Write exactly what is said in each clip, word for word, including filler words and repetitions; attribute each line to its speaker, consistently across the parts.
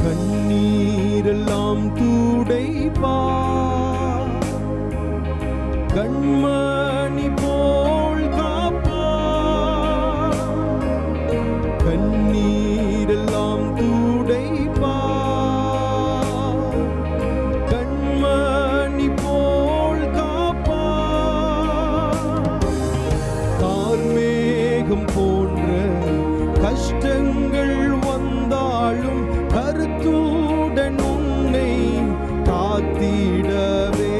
Speaker 1: கண்ணீரெல்லாம் துடைப்பார், கண்மணி போல் காப்பார். கண்ணீரெல்லாம் துடைப்பார், கண்மணி போல் காப்பார். கார்மேகம் போன்ற கஷ்டங்கள் வந்தாலும் கருத்துடன் உன்னை காத்திடவே.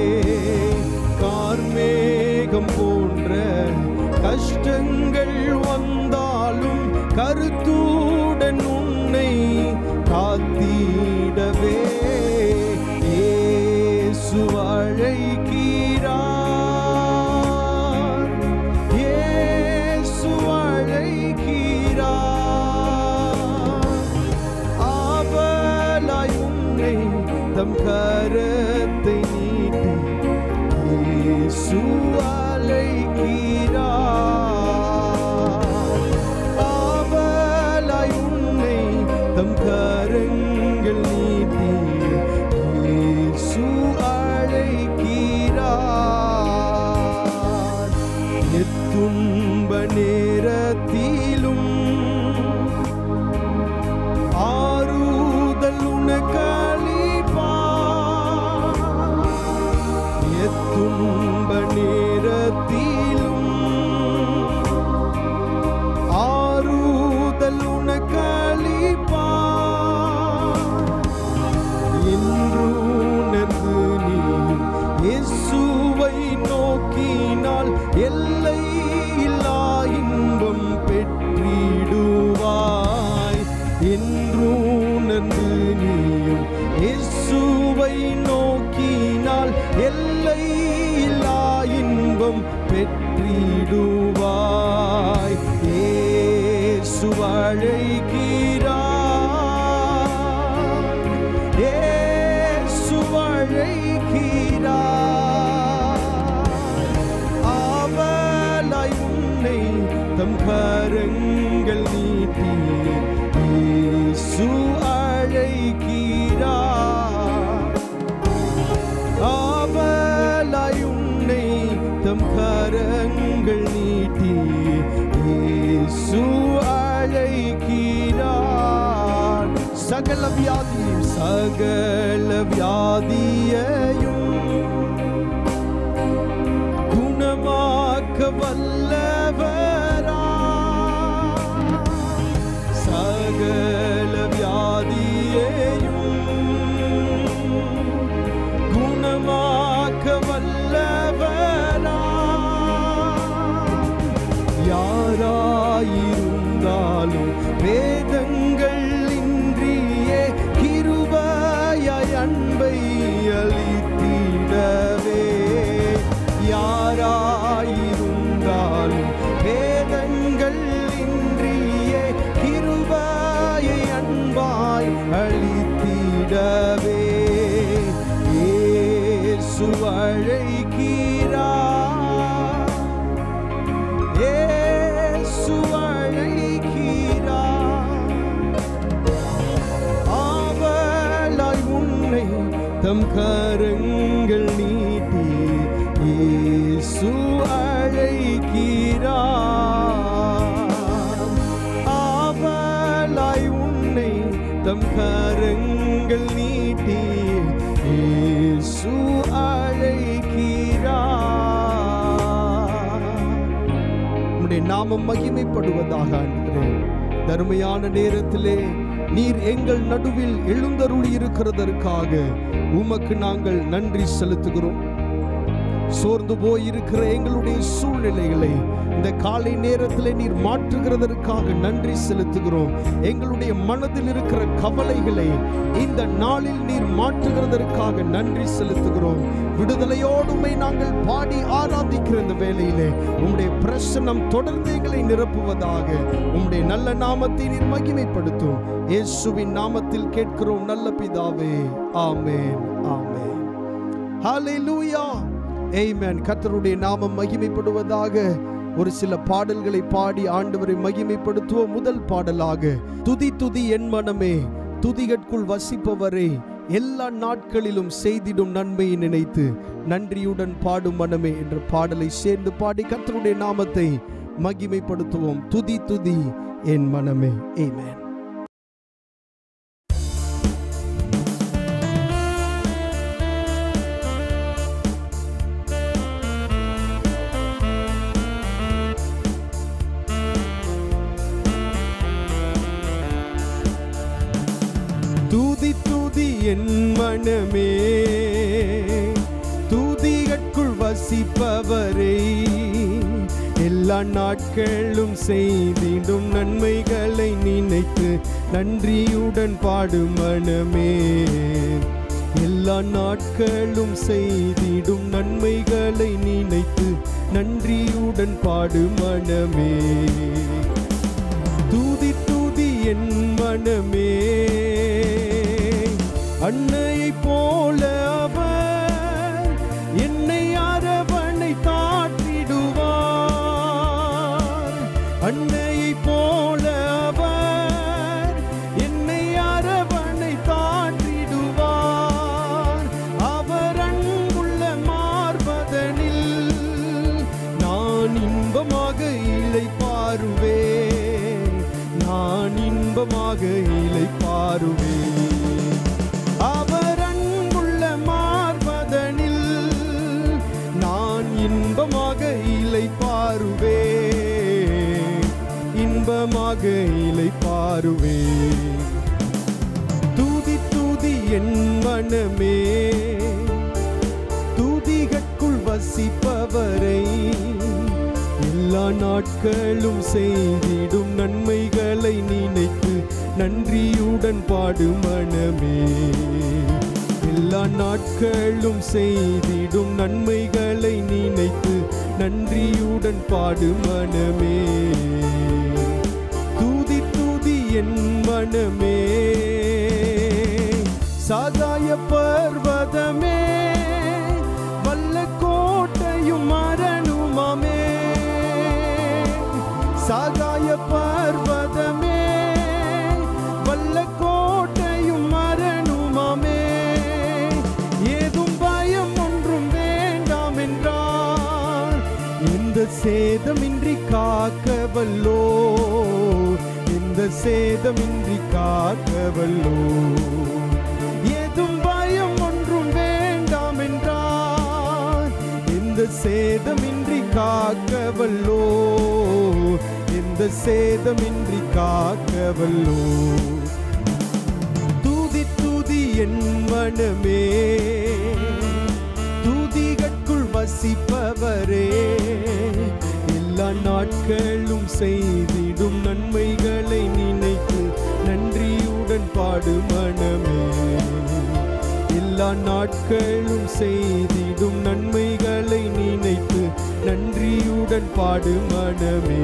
Speaker 1: கார்மேகம் போன்ற கஷ்டங்கள் வந்தாலும் கருத்துடன் உன்னை காத்திடவே. இயேசு அழைக்கிறார், இயேசு அழைக்கிறார். ஆவலாய் உன்னை தம் கரத்தை நீட்டி இயேசு அழைக்கிறார். ஆவலாய் உன்னை தம் கரங்கள் நீட்டி இயேசு அழைக்கிறார். எத்துன்ப நேரத்திலும் ஆறுதல் உனக்களிப்பார். எத்துன்ப நேரத்திலும் ஆறுதல் உனக்களிப்பார். இன்றுணர்ந்து நீ இயேசுவை நோக்கினால் எல்லை இல்லா இன்பம் பெற்றிடுவாய். இன்றுணர்ந்து நீயும் இயேசுவை நோக்கினால் எல்லை இல்லா இன்பம் பெற்றிடுவாய். இயேசு அழைக்கிறார், இயேசு அழைக்கிறார். ஆவலாய் உன்னை தம் கரங்கள் நீட்டி இயேசு அழைக்கிறார். ஆவலாய் உன்னை தம் கரங்கள் நீட்டி இயேசு அழைக்கிறார். சகல வியாதியும் சகல வியாதியையும் குணமாக்க வல்லவரா. சகல வியாதியையும் குணமாக்க வல்லவரா. யாராயிருந்தாலும் வேதங்கள் இன்றியே கிருபையாய் அன்பை அளித்திடவே. யாராயிருந்தாலும் வேதங்கள் இன்றியே கிருபையை அன்பாய் அளித்திடவே. இயேசு அழைக்கிறார், இயேசு அழைக்கிறார். ஆவலாய் உன்னை தம் கரங்கள் நீட்டி இயேசு அழைக்கிறார். ஆவலாய் உன்னை தம் கரங்கள் நீட்டி இயேசு அழைக்கிறார். உம்முடைய நாமம் மகிமைப்படுவதாக. ஆண்டவரே, தருமையான நேரத்திலே நீர் எங்கள் நடுவில் எழுந்தருளி இருக்கிறதற்காக உமக்கு நாங்கள் நன்றி செலுத்துகிறோம். சோர்ந்து போயிருக்கிற எங்களுடைய சூழ்நிலைகளை இந்த காலை நேரத்தில் நீர் மாற்றுகிறதற்காக நன்றி செலுத்துகிறோம். எங்களுடைய மனதில் இருக்கிற கவலைகளை இந்த நாளில் நீர் மாற்றுகிறதற்காக நன்றி செலுத்துகிறோம். விடுதலையோடுமை நாங்கள் பாடி ஆராதிக்கிற இந்த வேளையிலே உம்முடைய பிரசன்னம் தொடர்ந்து எங்களை நிரப்புவதாக. உம்முடைய நல்ல நாமத்தை நீர் மகிமைப்படுத்தும். இயேசுவின் நாமத்தில் கேட்கிறோம் நல்ல பிதாவே, ஆமென், ஆமென். ஹல்லேலூயா, ஆமென். கர்த்தருடைய நாமம் மகிமைப்படுவதாக. ஒரு சில பாடல்களை பாடி ஆண்டவரை மகிமைப்படுத்துவோம். முதல் பாடலாக துதி துதி என் மனமே துதிகட்குள் வசிப்பவரே, எல்லா நாட்களிலும் செய்திடும் நன்மையை நினைத்து நன்றியுடன் பாடும் மனமே என்ற பாடலை சேர்ந்து பாடி கர்த்தருடைய நாமத்தை மகிமைப்படுத்துவோம். துதி துதி என் மனமே. ஆமென். துதி துதி என் மனமே, துதிகட்குள் வசிப்பவரே, எல்லா நாட்களும் செய்திடும் நன்மைகளை நினைத்து நன்றியுடன் பாடும் மனமே. எல்லா நாட்களும் செய்திடும் நன்மைகளை நினைத்து நன்றியுடன் பாடும் மனமே. துதி துதி என் மனமே, அன்னையை போல அவர் என்னை அரவணை தாட்டிடுவார். அன்னையை போல அவர் என்னை அரவணை தாட்டிடுவார். அவர் அன்புள்ள மார்பதனில் நான் இன்பமாக இளைப்பாறுவேன். நான் இன்பமாக இளைப்பாறுவேன். அவர் அன்புள்ள மார்பதனில் நான் இன்பமாக இளைப்பாறுவேன். இன்பமாக இளைப்பாறுவேன். துதி துதி என் மனமே, துதிகட்குள் வசிப்பவரை, எல்லா நாட்களும் செய்திடும் நன்மைகளை நினைத்து நன்றியுடன் பாடும் மனமே. எல்லா நாட்களும் செய்திடும் நன்மைகளை நினைத்து நன்றியுடன் பாடும் மனமே. துதி துதி என் மனமே, சகாய பர்வதமே, வல்ல கோட்டையும் அரணுமாமே. சகாய பர்வதமே, வல்ல கோட்டையும் அரணுமாமே. ஏதும் பயம் ஒன்றும் வேண்டாம் என்றால் எந்த சேதமின்றி காக்கவல்லோ. எந்த சேதமின்றி காக்கவல்லோ. ஏதும் பயம் ஒன்றும் வேண்டாம் என்றால் எந்த சேதமின்றி காக்கவல்லோ. எந்த சேதமின்றி காக்கவல்லோ. துதி துதி என் மனமே, துதிகட்குள் வசிப்பவரே, எல்லா நாட்களும் செய்திடும் நன்மைகளை நினைத்து நன்றியுடன் பாடும் மனமே. எல்லா நாட்களும் செய்திடும் நன்மைகளை நினைத்து நன்றியுடன் பாடும் மனமே.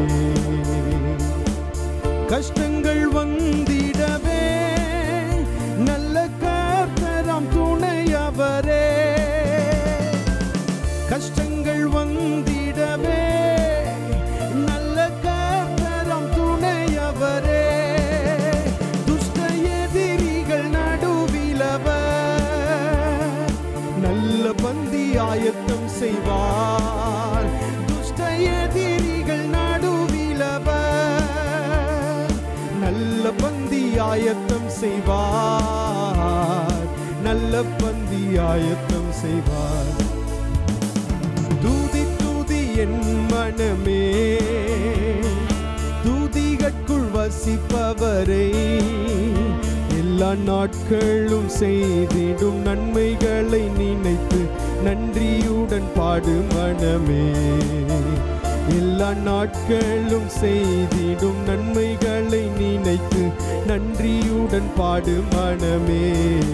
Speaker 1: கஷ்டங்கள் வந்திடவே நல்ல கர்த்தராம் துணையவரே. கஷ்டங்கள் வந்திடவே நல்ல கர்த்தராம் துணையவரே. துஷ்ட எதிரிகள் நடுவிலவர் நல்ல பந்தி ஆயத்தம் செய்வார். துஷ்ட எதிரிகள் நடுவிலவர் நல்ல பந்தி ஆயத்தம் செய்வார். நல்ல பந்தி ஆயத்தம் செய்வார். துதி துதி என் மனமே, துதிகட்குள் வசிப்பவரை, எல்லா நாட்களும் செய்திடும் நன்மைகளை நினைத்து நன்றியுடன் பாடும் மனமே. எல்லா நாட்களும் செய்திடும் நன்மைகளை நினைத்து நன்றியுடன் பாடும் மனமே.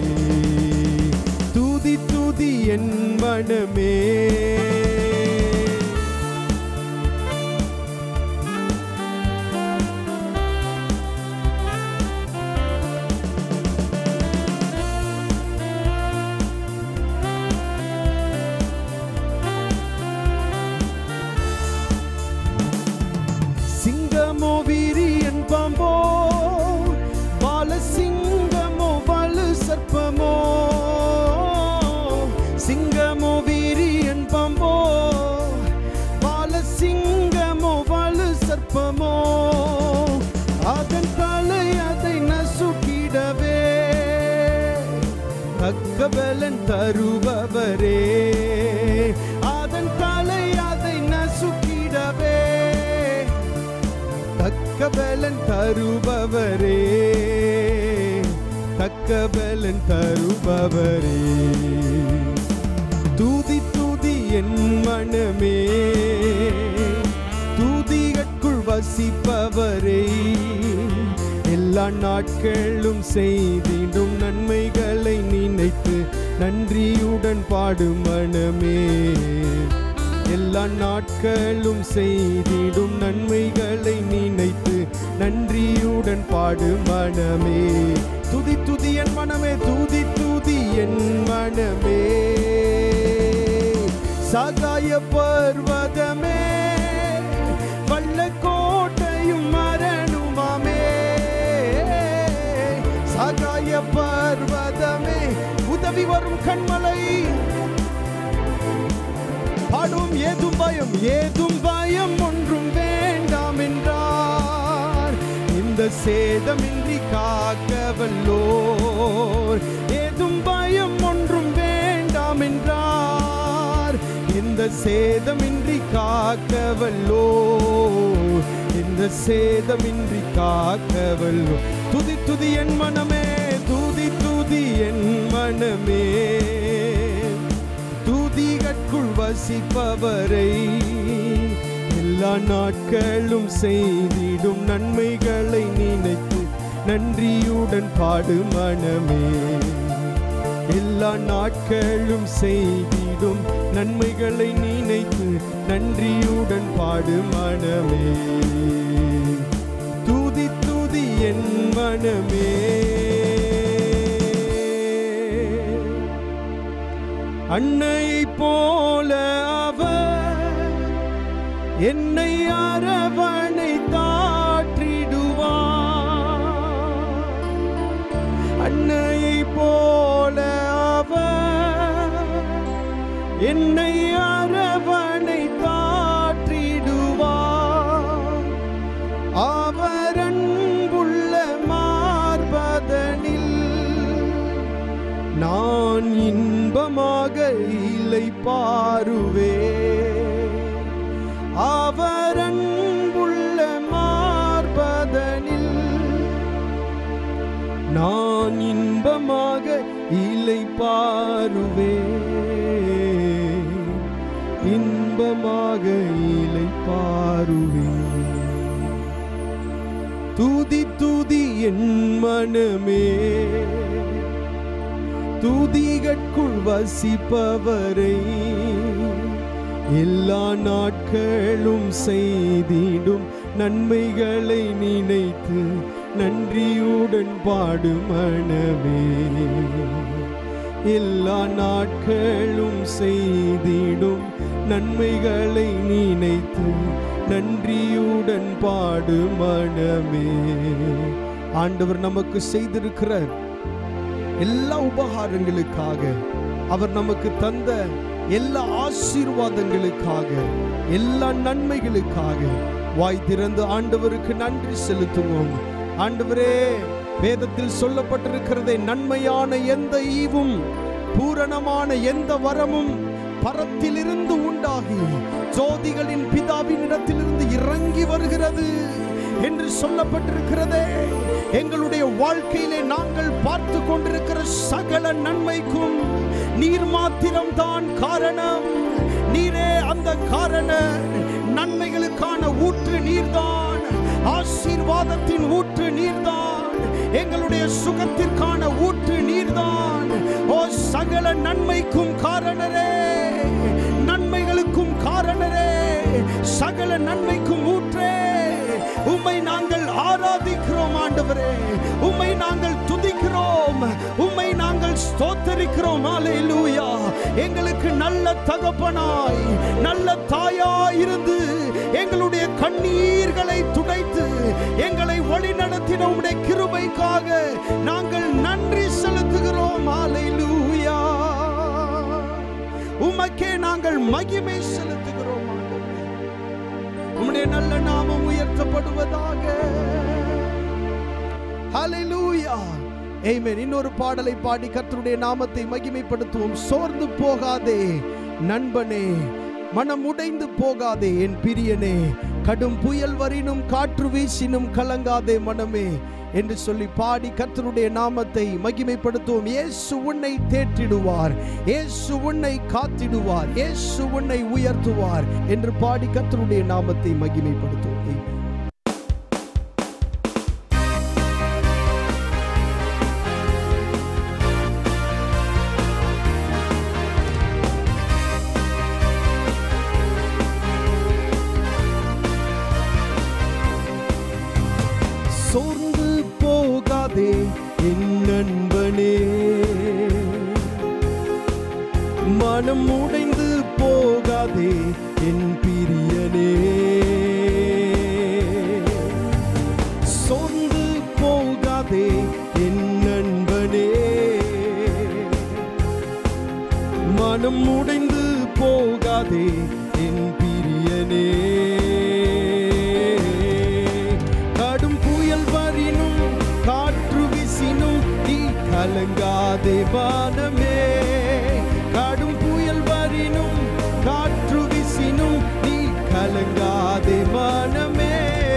Speaker 1: துதி துதி என் மனமே. சிங்கமோ விரியன் பாம்போ பாலசிங்கம் தக்க பலன் தருபவரே, அதன் தலை அதை நசுக்கிடவே தக்க பலன் தருபவரே, தக்க பலன் தருபவரே. துதி துதி என் மனமே, துதிகட்குள் வசிப்பவரே, எல்லா நாட்களும் செய்திடும் நன்மைகளை நினைத்து நன்றியுடன் பாடும் மனமே, எல்லா நாட்களும் செய்திடும் நன்மைகளை நினைத்து நன்றியுடன் பாடும் மனமே. துதி துதி என் மனமே, துதி துதி என் மனமே. சகாய பர்வதமே, வல்ல கோட்டையும் மரணுமாமே, சகாய பர்வதமே, உதவி வரும் கண்மலை. பாடும் ஏதும் பயம், ஏதும் பயம் ஒன்றும் வேண்டாம் என்றார், இந்த சேதமின்றி காக்கவல்லோர். ஏதும் பயம் ஒன்றும் வேண்டாம் என்றார், இந்த சேதமின்றி காக்கவல்லோர், இந்த சேதமின்றி காக்கவல்லோர். துதி துதி என் மனமே, துதி துதி என் மனமே, துதிகட்குள் வசிப்பவரை, எல்லா நாட்களும் செய்திடும் நன்மைகளை நினைத்து நன்றியுடன் பாடு மனமே, எல்லா நாட்களும் செய்திடும் நன்மைகளை நினைத்து நன்றியுடன் பாடு மனமே. துதி துதி என் மனமே. அன்னையை போல அவர் என்னை அரவணை தாற்றிடுவார், அன்னையை போல அவர் என்னை அரவணை தாற்றிடுவார், அவர் அன்புள்ள மார்பதனில் நான் இன்பமாக இளைப்பாறுவே, அவர் அன்புள்ள மார்பதனில் நான் இன்பமாக இளைப்பாறுவே, இன்பமாக இளைப்பாறுவே. துதி துதி என் மனமே, துதிகட்குள் வசிப்பவரை, எல்லா நாட்களும் செய்திடும் நன்மைகளை நினைத்து நன்றியுடன் பாடு மனமே, எல்லா நாட்களும் செய்திடும் நன்மைகளை நினைத்து நன்றியுடன் பாடு மனமே. ஆண்டவர் நமக்கு செய்திருக்கிற எல்லா உபகாரங்களுக்காக, அவர் நமக்கு தந்த எல்லா ஆசீர்வாதங்களுக்காக, எல்லா நன்மைகளுக்காக வாய் திறந்து ஆண்டவருக்கு நன்றி செலுத்துவோம். ஆண்டவரே, வேதத்தில் சொல்லப்பட்டிருக்கிறதே, நன்மையான எந்த ஈவும் பூரணமான எந்த வரமும் பரத்திலிருந்து உண்டாகி ஜோதிகளின் பிதாவின் இடத்திலிருந்து இறங்கி வருகிறது என்று சொல்லப்பட்டிருக்கிறதே. எங்களுடைய வாழ்க்கையிலே நாங்கள் பார்த்து கொண்டிருக்கிற சகல நன்மைக்கும் நீர் மாத்திரம் தான் காரணம். நீரே அந்த காரண நன்மைகளுக்கான ஊற்று நீர்தான், ஆசீர்வாதத்தின் ஊற்று நீர்தான், எங்களுடைய சுகத்திற்கான ஊற்று நீர்தான். ஓ சகல நன்மைக்கும் காரணரே, நன்மைகளுக்கும் காரணரே, சகல நன்மைக்கும் ஊற்றே, உம்மை நாங்கள் ஆராதிக்கிறோம் ஆண்டவரே, உம்மை நாங்கள் துதிக்கிறோம், உம்மை நாங்கள் ஸ்தோத்தரிக்கிறோம். அல்லேலூயா. எங்களுக்கு நல்ல தகப்பனாய், நல்ல தாயாய் இருந்து எங்களுடைய கண்ணீர்களை துடைத்து எங்களை வழி நடத்தின உம்முடைய கிருபைக்காக நாங்கள் நன்றி செலுத்துகிறோம். அல்லேலூயா. உமக்கே நாங்கள் மகிமை செலுத்துகிறோம் ஆண்டவரே. உம்முடைய நல்ல நாமம் உயர்த்தப்படுவதாக. ஹல்லேலூயா. ஆமென். இன்னொரு பாடலை பாடி கர்த்தருடைய நாமத்தை மகிமைப்படுத்துவோம். சோர்ந்து போகாதே நண்பனே, மனம் உடைந்து போகாதே என் பிரியனே, கடும் புயல் வரினும் காற்று வீசினும் கலங்காதே மனமே என்று சொல்லி பாடி கர்த்தருடைய நாமத்தை மகிமைப்படுத்துவோம். இயேசு உன்னை தேற்றிடுவார், இயேசு உன்னை காத்திடுவார், இயேசு உன்னை உயர்த்துவார் என்று பாடி கர்த்தருடைய நாமத்தை மகிமைப்படுத்துவோம். சோர்ந்து போகாதே என் நண்பனே, மனம் உடைந்து போகாதே என் பிரியனே. சோர்ந்து போகாதே என் நண்பனே, மனம் உடைந்து போகாதே என் பிரியனே. காற்று வீசினும் நீ கலங்காதே மனமே, கடும் புயல் வரினும் காற்று வீசினும் நீ கலங்காதே மனமே.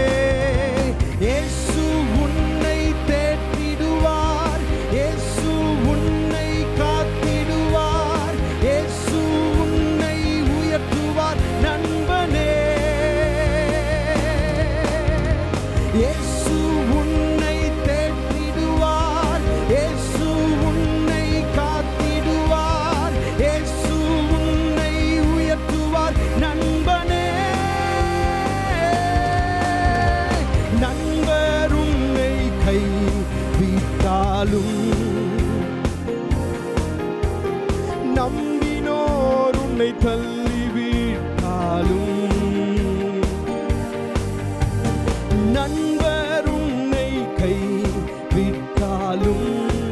Speaker 1: இயேசு உன்னை தேற்றிடுவார், இயேசு உன்னை காத்திடுவார், இயேசு உன்னை உயர்த்துவார் நண்பனே. இயேசு உன்னை தேற்றிடுவார், இயேசு உன்னை காத்திடுவார், இயேசு உன்னை உயர்த்துவார் நண்பனே. நண்பர் உன்னை கைவிட்டாலும், நம்பினோர் உன்னை தள்ளிவிட்டாலும், நண்பர் உன்னை கைவிட்டாலும்,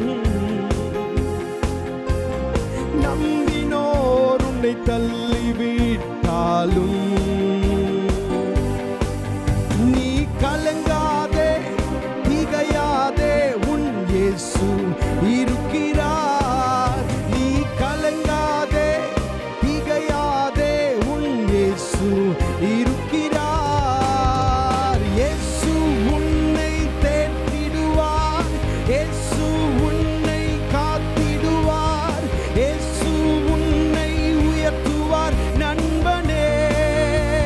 Speaker 1: நம்பினோர் உன்னை தள்ளிவிட்டாலும், நீ கலங்காதே திகையாதே உன் இயேசு இருக்கிறார். நீ கலங்காதே திகையாதே உன் இயேசு இருக்கிறார். இயேசு உன்னை தேற்றிடுவார், இயேசு உன்னை காத்திடுவார், இயேசு உன்னை உயர்த்துவார் நண்பனே.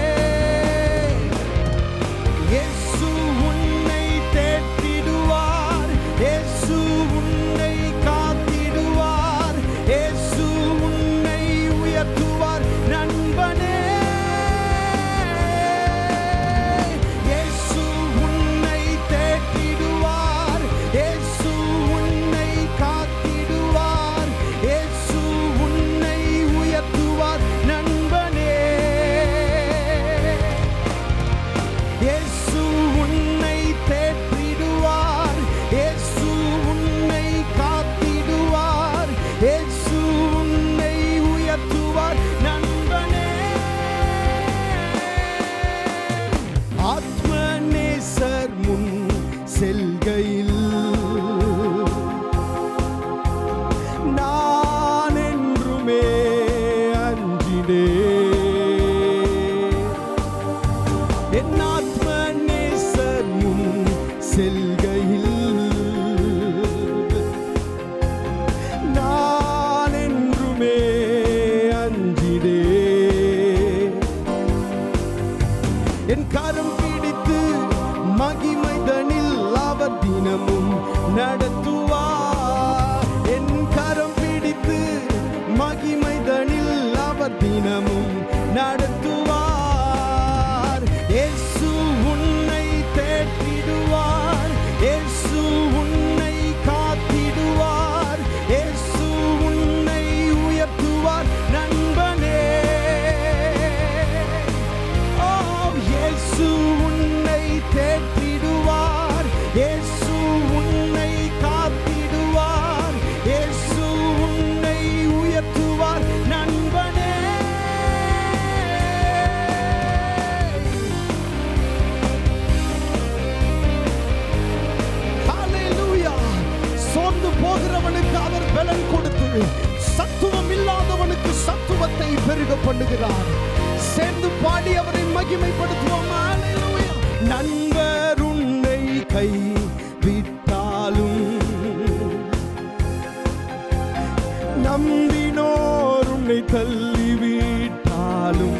Speaker 1: நம்பினோர் உன்னை தள்ளிவிட்டாலும்,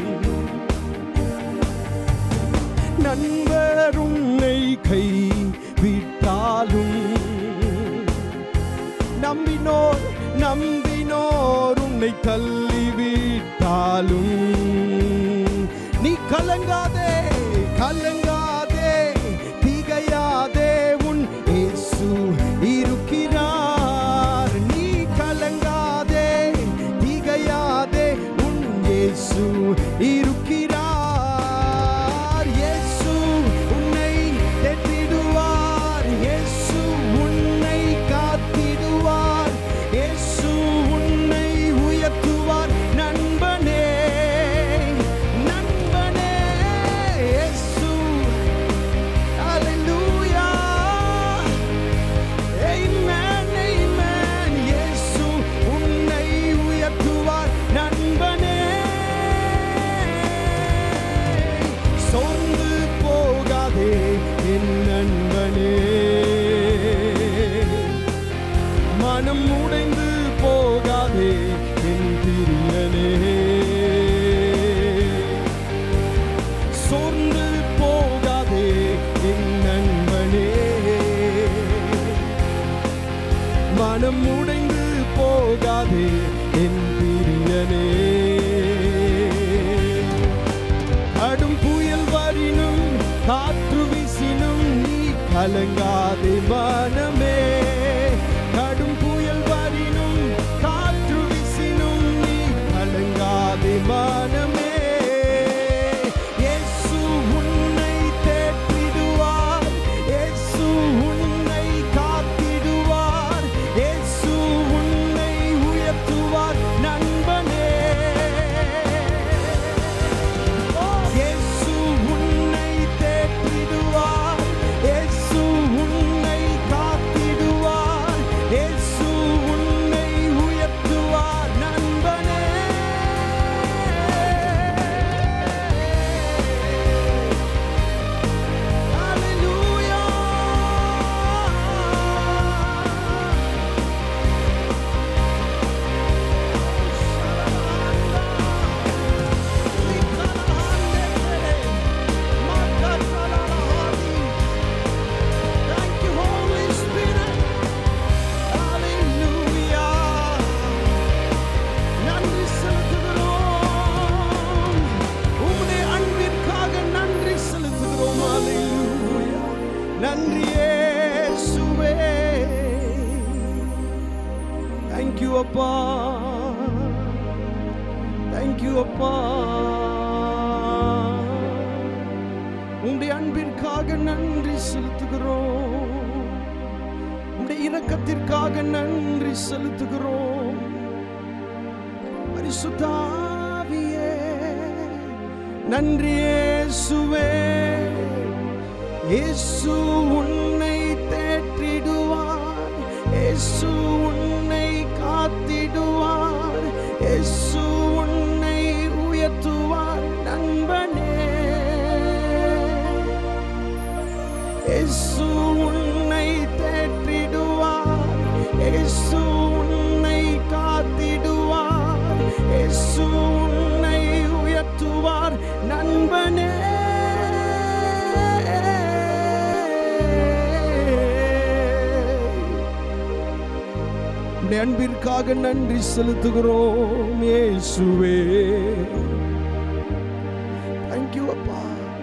Speaker 1: நண்பர் உன்னை கைவிட்டாலும், நம்பினோர் நம்பினோர் உன்னை தள்ளிவிட்டாலும், நீ கலங்காதே கலங்காதே திகையாதே, உன் இயேசு இருக்கிறார். நீ கலங்காதே திகையாதே, உன் இயேசு இருக்கிறார். இயேசு உன்னை தேற்றிடுவார், இயேசு உன்னை காத்திடுவார், இயேசு உன்னை உயர்த்துவார். நண்பனே நண்பனே இயேசு, ஹல்லேலூயா, ஆமென் ஆமென். இயேசு உன்னை உயர்த்துவார். நண்பனே சோர்ந்து போகாதே என் நண்பனே, மனம் உடைந்து போகாதே என் பிரியனே, சோர்ந்து போகாதே என் நண்பனே, மனம் உடைந்து போகாதே என் பிரியனே. கடும் புயல் வரினும் காற்று வீசினும் நீ கலங்காதே மனமே, கடும் புயல் வரினும் காற்று வீசினும் நீ கலங்காதே மனமே. இயேசு உன்னை தேற்றிடுவார், இயேசு உன்னை காத்திடுவார், இயேசு உன்னை உயர்த்துவார். நண்பனே இயேசு உன்னை தேற்றிடுவார், இயேசு உன்னை காத்திடுவார், இயேசு உன்னை உயர்த்துவார். நண்பனே ஹல்லேலூயா, Thank you, Holy Spirit. Hallelujah. நன்றி செலுத்துகிறோம், உம்முடைய அன்பிற்காக நன்றி செலுத்துகிறோம். Hallelujah. நன்றி இயேசுவே. Thank you அப்பா, thank you அப்பா. உம்முடைய அன்பிற்காக நன்றி செலுத்துகிறோம், உம்முடைய இரக்கத்திற்காக நன்றி செலுத்துகிறோம். பரிசுத்த ஆவியே நன்றி இயேசுவே. இயேசு உன்னை தேற்றிடுவார், இயேசு உன்னை காத்திடுவார், இயேசு உன்னை உயர்த்துவார். நண்பனே இயேசு உன்னை தேற்றிடுவார், இயேசு உன்னை காத்திடுவார், இயேசு உன்னை உயர்த்துவார். நண்பனே உம்முடைய அன்பிற்காக நன்றி செலுத்துகிறோம் இயேசுவே. Thank you அப்பா,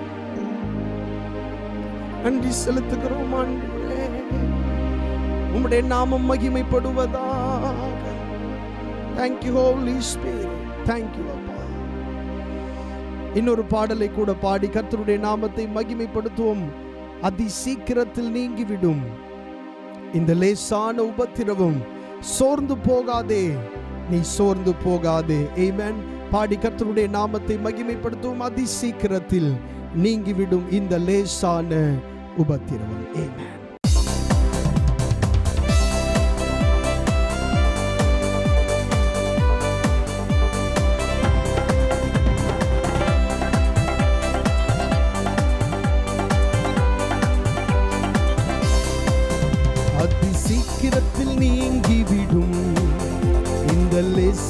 Speaker 1: நன்றி செலுத்துகிறோம் ஆண்டவரே. உம்முடைய நாமம் மகிமைப்படுவதாக. Thank you Holy Spirit. Thank you அப்பா. இன்னொரு பாடலை கூட பாடி கர்த்தருடைய நாமத்தை மகிமைப்படுத்துவோம். அதி சீக்கிரத்தில் நீங்கிவிடும் இந்த லேசான உபத்திரவம். சோர்ந்து போகாதே, நீ சோர்ந்து போகாதே. ஆமென். பாடி கர்த்தருடைய நாமத்தை மகிமைப்படுத்துவோம். அதி சீக்கிரத்தில் நீங்கிவிடும் இந்த லேசான உபத்திரவம். ஆமென். அதி சீக்கிரத்தில் நீங்கிவிடும்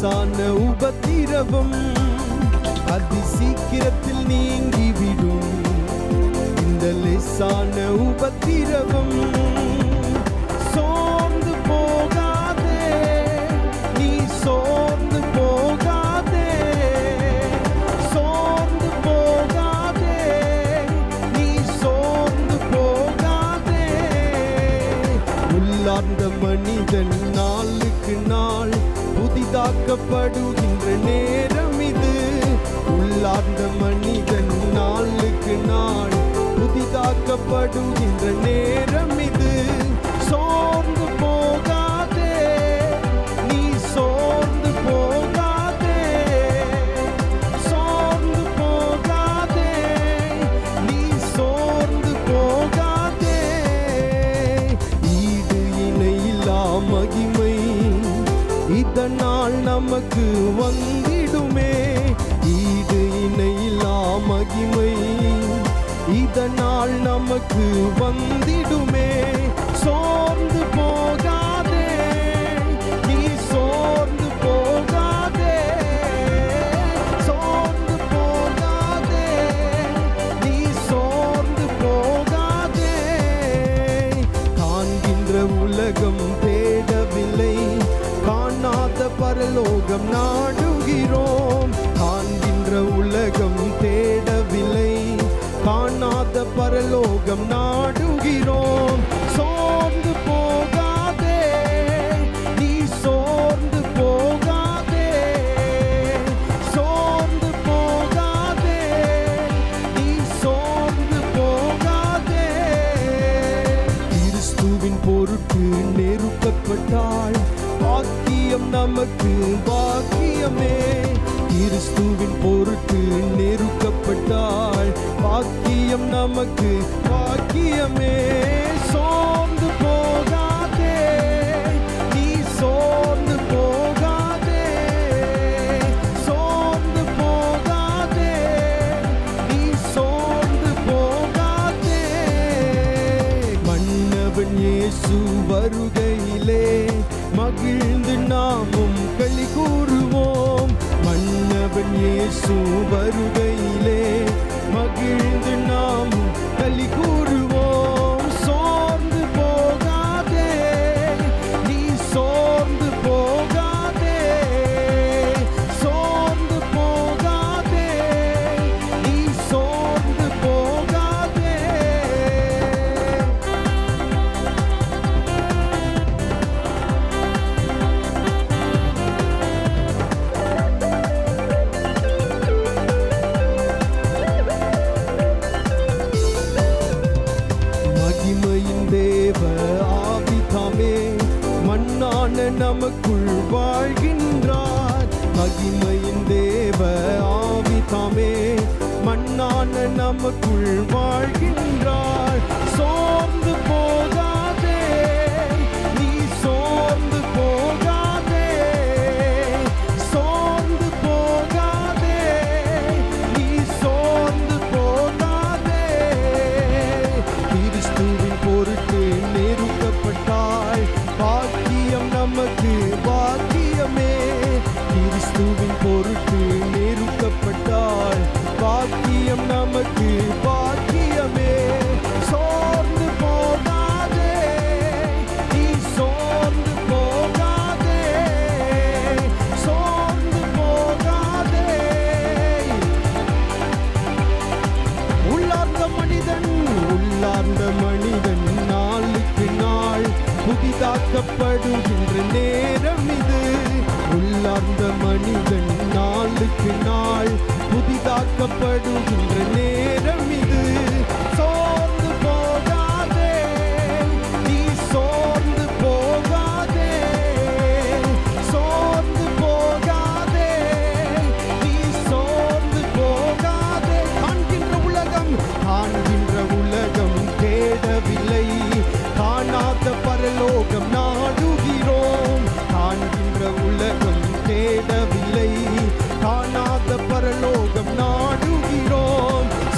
Speaker 1: லேசான உபத்திரவம் அதி சீக்கிரத்தில் நீங்கிவிடும். இந்த லேசான உபத்திரவம் சோர்ந்து போகாதே, நீ சோர்ந்து போகாதே, சோர்ந்து போகாதே, நீ சோர்ந்து போகாதே. உள்ளார்ந்த மனிதன் நாளுக்கு நாள் புதிதாக்கப்படுகின்ற நேரம் இது. உள்ளார்ந்த மனிதன் நாளுக்கு நாள் புதிதாக்கப்படுகின்ற நேரம் இது. சோர்ந்து போகாதே, நீ சோர்ந்து போகாதே, சோர்ந்து போகாதே, நீ சோர்ந்து போகாதே. ஈடு இணையில்லா மகிமை இதனால் நமக்கு வந்திடுமே. ஈடு இணையில்லா மகிமை இதனால் நமக்கு வந்திடுமே. சோர்ந்து போகாதே, நீ சோர்ந்து போகாதே, சோர்ந்து போகாதே, நீ சோர்ந்து போகாதே. காண்கின்ற உலகம் தேடவில்லை, காணாத பரலோகம் நாடுகிறோம். காண்கின்ற உலகம் தேடவில்லை, காணாத பரலோகம் நாடுகிறோம். சோர்ந்து போகாதே, நீ சோர்ந்து போகாதே, சோர்ந்து போகாதே, நீ சோர்ந்து போகாதே. கிறிஸ்துவின் பொருட்டு நெருக்கப்பட்டால் பாக்கியம் நமக்கு பாக்கியமே. கிறிஸ்துவின் பொருட்டு நெருக்கப்பட்டால் பாக்கியம் நமக்கு பாக்கியமே. சோர்ந்து போகாதே, நீ சோர்ந்து போகாதே, சோர்ந்து போகாதே, நீ சோர்ந்து போகாதே. மன்னவன் இயேசு வருகையிலே மகிழ்ந்து நாமும் களி கூறுவோம். மன்னவன் இயேசு வருகையிலே மகிழ்ந்து நாமும் களி கூறுவோம். சோர்ந்து போகாதே, நீ சோர்ந்து போகாதே, சோர்ந்து போகாதே, நீ சோர்ந்து போகாதே. மண்ணான நமக்குள் வாழ்கின்றார். மகிமையின் தேவ ஆவி தாமே மண்ணான நமக்குள் வாழ்கின்றார். சோர்ந்து போகாதே, நீ சோர்ந்து போகாதே, சோர்ந்து போகாதே, நீ சோர்ந்து போகாதே. கிறிஸ்துவின் பொருட்டு நெருக்கப்பட்டால் பாக்கியம் நமக்கு பாக்கியமே. கிறிஸ்துவின் பொருட்டு நெருக்கப்பட்டால் பாக்கியம் நமக்கு பாக்கியமே. சோர்ந்து போகாதே, நீ சோர்ந்து போகாதே, சோர்ந்து போகாதே. உள்ளார்ந்த மனிதன் உள்ளார்ந்த மனிதன் நாளுக்கு நாள் புதிதாக்கப்படுகின்ற நேரம் இது. உள்ளார்ந்த மனிதன் நாளுக்கு நாள் புதிதாக்கப்படுகின்ற நேரம் இது. சோர்ந்து போகாதே, நீ சோர்ந்து போகாதே, சோர்ந்து போகாதே, நீ சோர்ந்து போகாதே. காண்கின்ற உலகம் காண்கின்ற உலகம் தேடவில்லை, காணாத பரலோகம் நாடுகிறோம். காண்கின்ற உலகம் தேடவில்லை, காணாத பரலோகம் நாடுகிறோம்.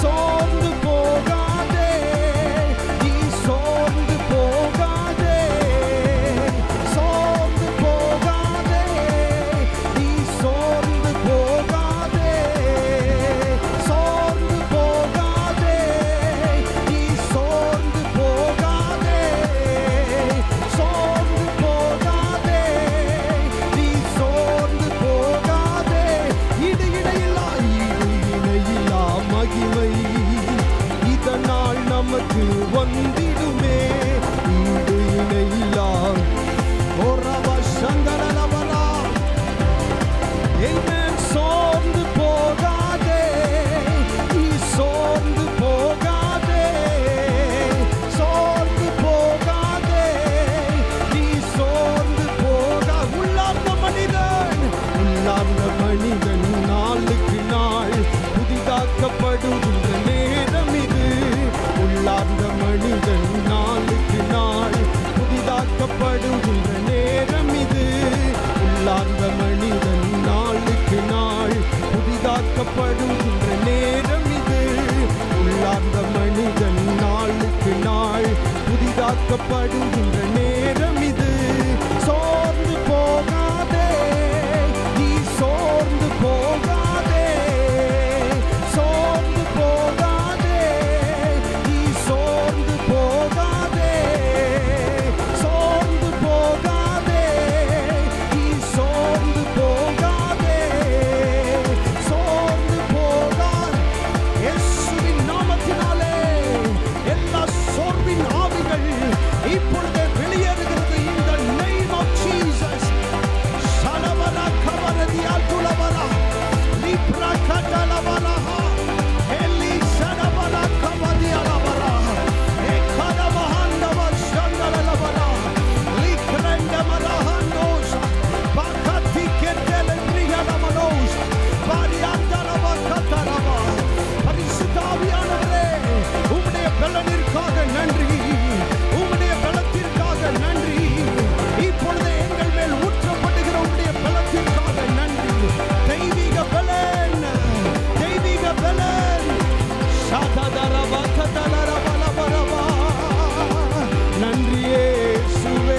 Speaker 1: மனிதன் நாளுக்கு நாள் புதிதாக்கப்படுகின்ற நேரம் இது. உள்ளார்ந்த மனிதன் நாளுக்கு நாள் புதிதாக்கப்படுகின்ற நேரம் இது. உள்ளார்ந்த மனிதன் நாளுக்கு நாள் புதிதாக்கப்படுகின்ற நேரம் இது. உள்ளார்ந்த மனிதன் நாளுக்கு நாள் புதிதாக்கப்படுகின்ற நேரம் இது. சோர்ந்து போகாதே, நீ சோர்ந்து போகாதே, சோர்ந்து போகாதே, நீ சோர்ந்து போகாதே, சோர்ந்து போகாதே, நீ சோர்ந்து போகாதே, சோர்ந்து போகாதே. இயேசுவின் நாமத்தினாலே எல்லா சோர்வின் ஆவிகள் இப்பொழுது வெளியேறுகிறது. இந்த name of Jesus. Shalabara kabaradiya tulabara libra katalabara eli shalabara kabadiya labara ekada bahanda vashandala labara likrenda marahandos bakati ketele brigada manos varianda labakataraba. பரிசுத்தாவியானவரே, உம்முடைய பலனிற்காக நன்றி, உம்முடைய பலத்திற்காக நன்றி. இப்பொழுது எங்கள் மேல் ஊற்றப்படுகிற உம்முடைய பலத்திற்காக நன்றி. தெய்வீக பலன், தெய்வீக பலன். சததரபா கதலரபலபரபா. நன்றி இயேசுவே.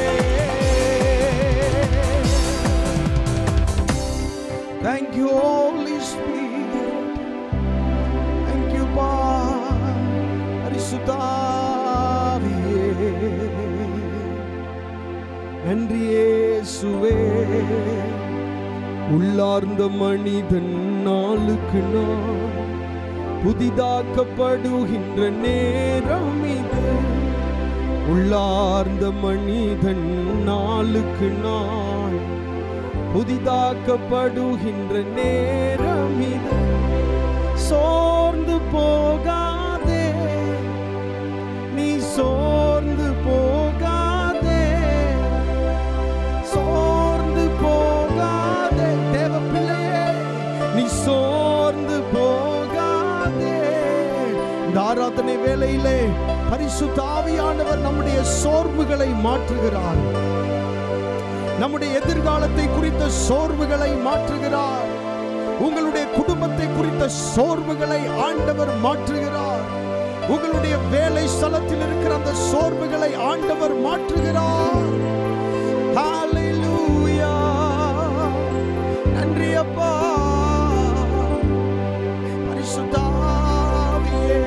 Speaker 1: Thank you Holy Spirit. Thank you பரிசுத்தாவியே. நன்றி இயேசுவே. உள்ளார்ந்த மனிதன் நாளுக்கு நாள் புதிதாக்கப்படுகின்ற நேரம் இது. உள்ளார்ந்த மனிதன் நாளுக்கு நாள் புதிதாக்கப்படுகின்ற நேரம் இது. சோர்ந்து போகாதே, நீ சோர்ந்து போகாதே, சோர்ந்து போகாதே. தேவ பிள்ளையே, நீ சோர்ந்து போகாதே. இந்த ஆராதனை வேளையிலே பரிசுத்த ஆவியானவர் நம்முடைய சோர்வுகளை மாற்றுகிறார். நம்முடைய எதிர்காலத்தை குறித்த சோர்வுகளை மாற்றுகிறார். உங்களுடைய குடும்பத்தை குறித்த சோர்வுகளை ஆண்டவர் மாற்றுகிறார். உங்களுடைய வேலை ஸ்தலத்தில் இருக்கிற அந்த சோர்வுகளை ஆண்டவர் மாற்றுகிறார். ஹalleluya. நன்றி அப்பா. பரிசுத்த ஆவியே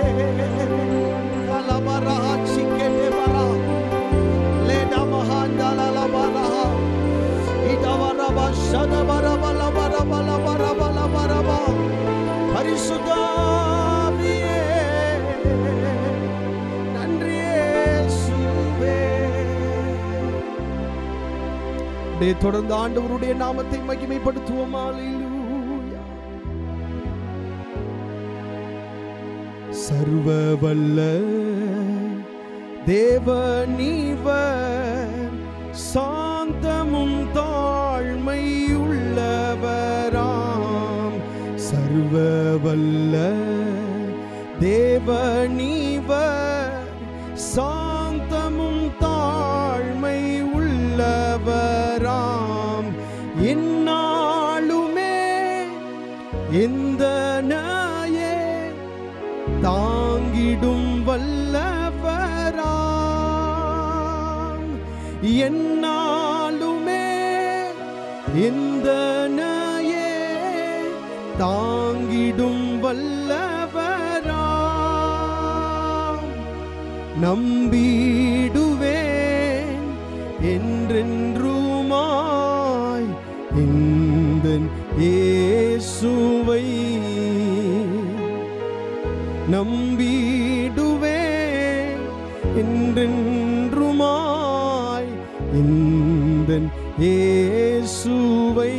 Speaker 1: கலபரா சிக்கெடபரா லேடா மஹாண்டலலபரா இதவரபா ஷதபரபலபரபலபரபலபரபா. பரிசுத்த ஆவியே நன்றி இயேசுவே. தொடர்ந்து ஆண்டவருடைய நாமத்தை மகிமைப்படுத்துவோம். ஹல்லேலூயா. சர்வ வல்ல தேவனீவர் சாந்தமும் தாழ்மை உள்ளவராம். சர்வ வல்ல தேவனீவர் சாந்தமும் தாழ்மை உள்ளவராம். எந்நாளுமே எந்த நாயே தாங்கிடும் வல்லவராம். எந்நாளுமே எந்த நாயே தாங்கிடும் வல்லவராம். நம்பிடுவேன் என்றென்றுமாய் எந்தன் இயேசுவை. நம்பிடுவேன் என்றென்றுமாய் எந்தன் இயேசுவை.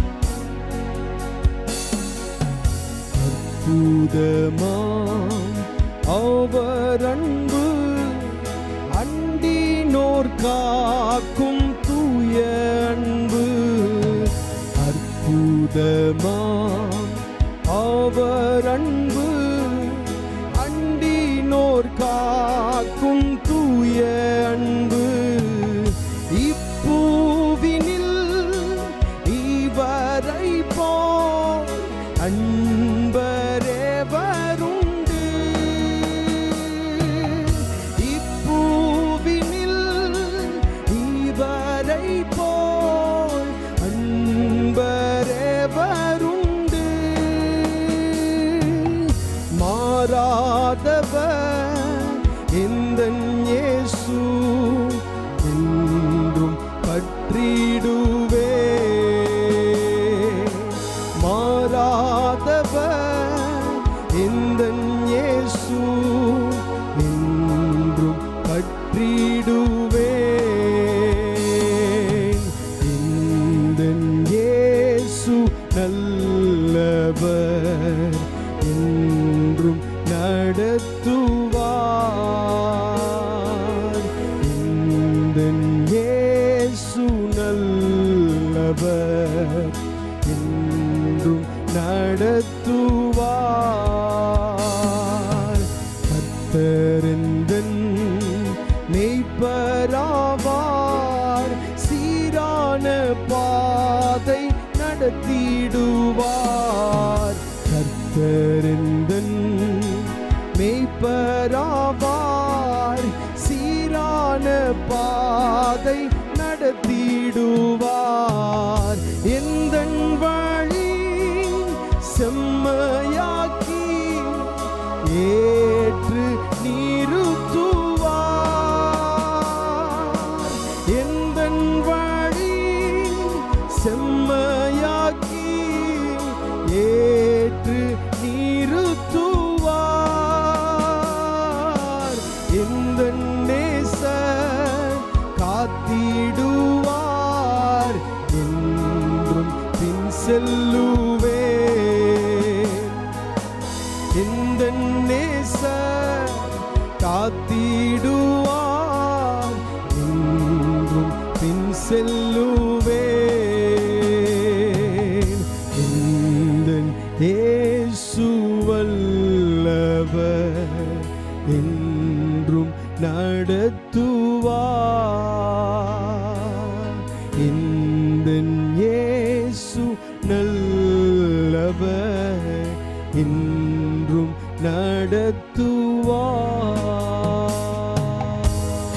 Speaker 1: அற்புதமாம் அவர் அன்பு அண்டினோர் காக்கும் தூய அன்பு அற்புதமாம் அவர் அன்பு அண்டினோர் காக்கும் தூய அன்பு இப்பூவினில் இவரை போல் அன்பரே வருண்டு இப்பூவினில் இவரை போல் அன்பரே வருண்டு மாறாதவர் எந்தன் இயேசு என்றும் பற்றிடுவே மாறாதவர் எந்தன் இயேசு என்றும் பற்றிடுவே எந்தன் இயேசு நல்லவர் என்றும் நடத்துவார் எந்தன் இயேசு நல்லவர் என்றும் நடத்துவார் கர்த்தரெந்தன் மேய்ப்பராவார் சீரான பாதை நடத்திடுவார் கர்த்தரெந்தன் மேய்ப்பராவார் சீரான பாதை நடத்திடுவார் எந்தன் வழி செம்மையாக்கி ஏற்று நிறுத்துவார் எந்தன் வழி செம்மையாக்கி ஏற்று நிறுத்துவார் எந்தன் நேசர் காத்திடுவார் என்றும் பின் செல்லுவே எந்தன் நேசர் காத்திடுவார் என்றும் பின் செல்லுவே எந்தன் இயேசு வல்லவர் என்றும் நடத்துவார் எந்தன் இயேசு நல்லவர் என்றும் நடத்துவார்.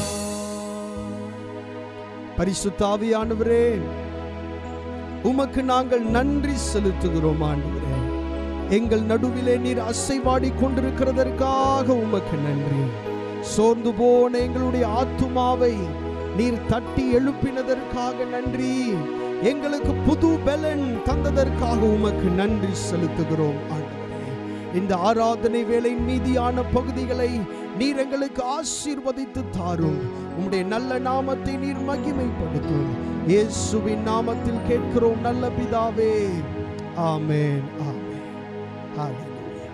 Speaker 1: பரிசுத்த ஆவியானவரே, உமக்கு நாங்கள் நன்றி செலுத்துகிறோம் ஆண்டவரே. எங்கள் நடுவிலே நீர் அசைவாடி கொண்டிருக்கிறதற்காக உமக்கு நன்றி. சோர்ந்து போன எங்களுடைய ஆத்துமாவை நீர் தட்டி எழுப்பினதற்காக நன்றி. எங்களுக்கு புது பலன் தந்ததற்காக உமக்கு நன்றி செலுத்துகிறோம் ஆண்டவரே. இந்த ஆராதனை வேளை மீதியான பகுதிகளை நீர் எங்களுக்கு ஆசீர்வதித்து தாரும். உம்முடைய நல்ல நாமத்தை நீர் மகிமைப்படுத்தும். இயேசுவின் நாமத்தில் கேட்கிறோம் நல்ல பிதாவே, ஆமென், ஆமென். ஹல்லேலூயா.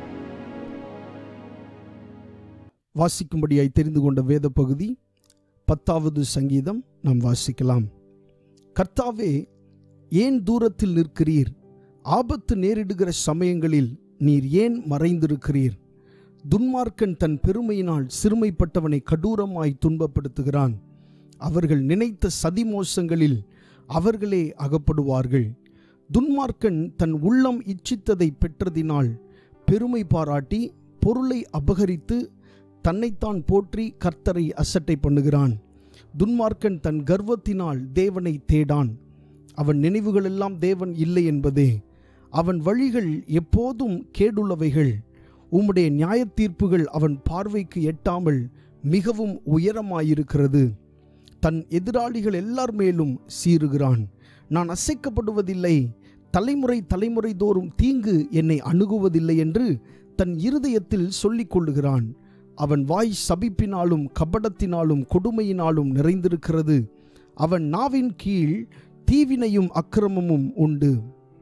Speaker 1: வாசிக்கும்படியாய் தெரிந்து கொண்ட வேத பகுதி பத்தாவது சங்கீதம். நாம் வாசிக்கலாம். கர்த்தாவே, ஏன் தூரத்தில் நிற்கிறீர்? ஆபத்து நேரிடுகிற சமயங்களில் நீர் ஏன் மறைந்திருக்கிறீர்? துன்மார்க்கன் தன் பெருமையினால் சிறுமைப்பட்டவனை கடூரமாய் துன்பப்படுத்துகிறான். அவர்கள் நினைத்த சதிமோசங்களில் அவர்களே அகப்படுவார்கள். துன்மார்க்கன் தன் உள்ளம் இச்சித்ததை பெற்றதினால் பெருமை பாராட்டி பொருளை அபகரித்து தன்னைத்தான் போற்றி கர்த்தரை அசட்டை பண்ணுகிறான். துன்மார்க்கன் தன் கர்வத்தினால் தேவனை தேடான். அவன் நினைவுகளெல்லாம் தேவன் இல்லை என்பதே. அவன் வழிகள் எப்போதும் கேடுள்ளவைகள். உம்முடைய நியாய தீர்ப்புகள் அவன் பார்வைக்கு எட்டாமல் மிகவும் உயரமாயிருக்கிறது. தன் எதிராளிகள் எல்லார் மேலும் சீறுகிறான். நான் அசைக்கப்படுவதில்லை, தலைமுறை தலைமுறை தோறும் தீங்கு என்னை அணுகுவதில்லை என்று தன் இருதயத்தில் சொல்லிக் கொள்ளுகிறான். அவன் வாய் சபிப்பினாலும் கபடத்தினாலும் கொடுமையினாலும் நிறைந்திருக்கிறது. அவன் நாவின் கீழ் தீவினையும் அக்கிரமமும் உண்டு.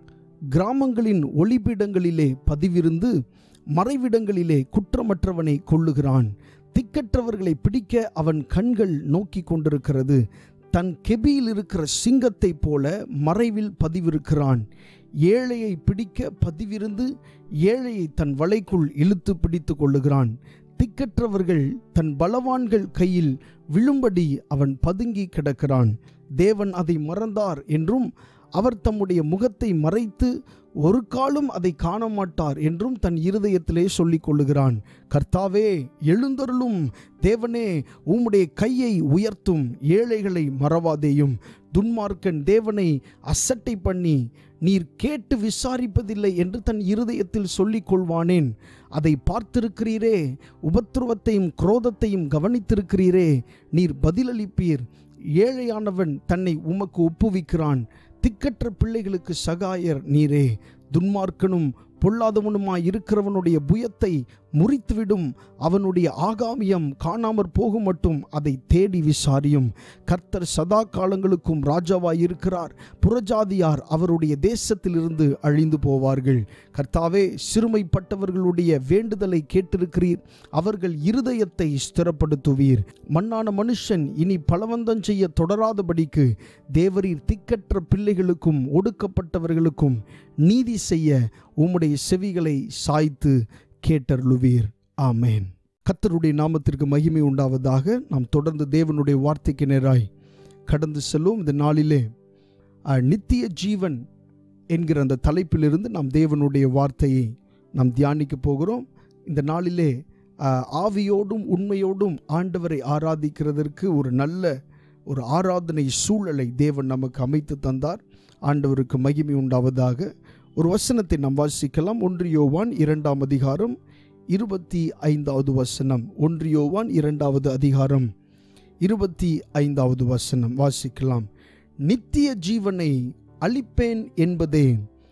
Speaker 1: கிராமங்களின் ஒளிபீடங்களிலே பதிவிருந்து மறைவிடங்களிலே குற்றமற்றவனை கொள்ளுகிறான். திக்கற்றவர்களை பிடிக்க அவன் கண்கள் நோக்கி கொண்டிருக்கிறது. தன் கெபியில் இருக்கிற சிங்கத்தை போல மறைவில் பதிவிருக்கிறான். ஏழையை பிடிக்க பதிவிருந்து ஏழையை தன் வலைக்குள் இழுத்து பிடித்து கொள்ளுகிறான். திக்கற்றவர்கள் தன் பலவான்கள் கையில் விழும்படி அவன் பதுங்கி கிடக்கிறான். தேவன் அதை மறந்தார் என்றும் அவர் தம்முடைய முகத்தை மறைத்து ஒரு காலும் அதை காண மாட்டார் என்றும் தன் இருதயத்திலே சொல்லிக் கொள்ளுகிறான். கர்த்தாவே எழுந்தருளும், தேவனே உம்முடைய கையை உயர்த்தும், ஏழைகளை மறவாதேயும். துன்மார்க்கன் தேவனை அசட்டை பண்ணி நீர் கேட்டு விசாரிப்பதில்லை என்று தன் இருதயத்தில் சொல்லிக் கொள்வானேன். அதை பார்த்திருக்கிறீரே, உபத்திரவத்தையும் குரோதத்தையும் கவனித்திருக்கிறீரே, நீர் பதிலளிப்பீர். ஏழையானவன் தன்னை உமக்கு ஒப்புவிக்கிறான். திக்கற்ற பிள்ளைகளுக்கு சகாயர் நீரே. துன்மார்க்கனும் பொல்லாதவனுமாய் இருக்கிறவனுடைய புயத்தை முறித்துவிடும். அவனுடைய ஆகாமியம் காணாமற் போகும் மட்டும் அதை தேடி விசாரியும். கர்த்தர் சதா காலங்களுக்கும் ராஜாவாய் இருக்கிறார். புறஜாதியார் அவருடைய தேசத்திலிருந்து அழிந்து போவார்கள். கர்த்தாவே, சிறுமைப்பட்டவர்களுடைய வேண்டுதலை கேட்டிருக்கிறீர். அவர்கள் இருதயத்தை ஸ்திரப்படுத்துவீர். மண்ணான மனுஷன் இனி பலவந்தம் செய்ய தொடராதபடிக்கு தேவரீர் திக்கற்ற பிள்ளைகளுக்கும் ஒடுக்கப்பட்டவர்களுக்கும் நீதி செய்ய உம்முடைய செவிகளை சாய்த்து கேட்டருளுவீர். ஆமேன். கர்த்தருடைய நாமத்திற்கு மகிமை உண்டாவதாக. நாம் தொடர்ந்து தேவனுடைய வார்த்தைக்கு நேராய் கடந்து செல்லும். இந்த நாளிலே நித்திய ஜீவன் என்கிற அந்த தலைப்பிலிருந்து நாம் தேவனுடைய வார்த்தையை நாம் தியானிக்க போகிறோம். இந்த நாளிலே ஆவியோடும் உண்மையோடும் ஆண்டவரை ஆராதிக்கிறதற்கு ஒரு நல்ல ஒரு ஆராதனை சூழலை தேவன் நமக்கு அமைத்து தந்தார். ஆண்டவருக்கு மகிமை உண்டாவதாக. ஒரு வசனத்தை நாம் வாசிக்கலாம். ஒன்று யோவான் இரண்டாம் அதிகாரம் இருபத்தி ஐந்தாவது வசனம். ஒன்று யோவான் இரண்டாவது அதிகாரம் இருபத்தி ஐந்தாவது வசனம் வாசிக்கலாம். நித்திய ஜீவனை அளிப்பேன் என்பதே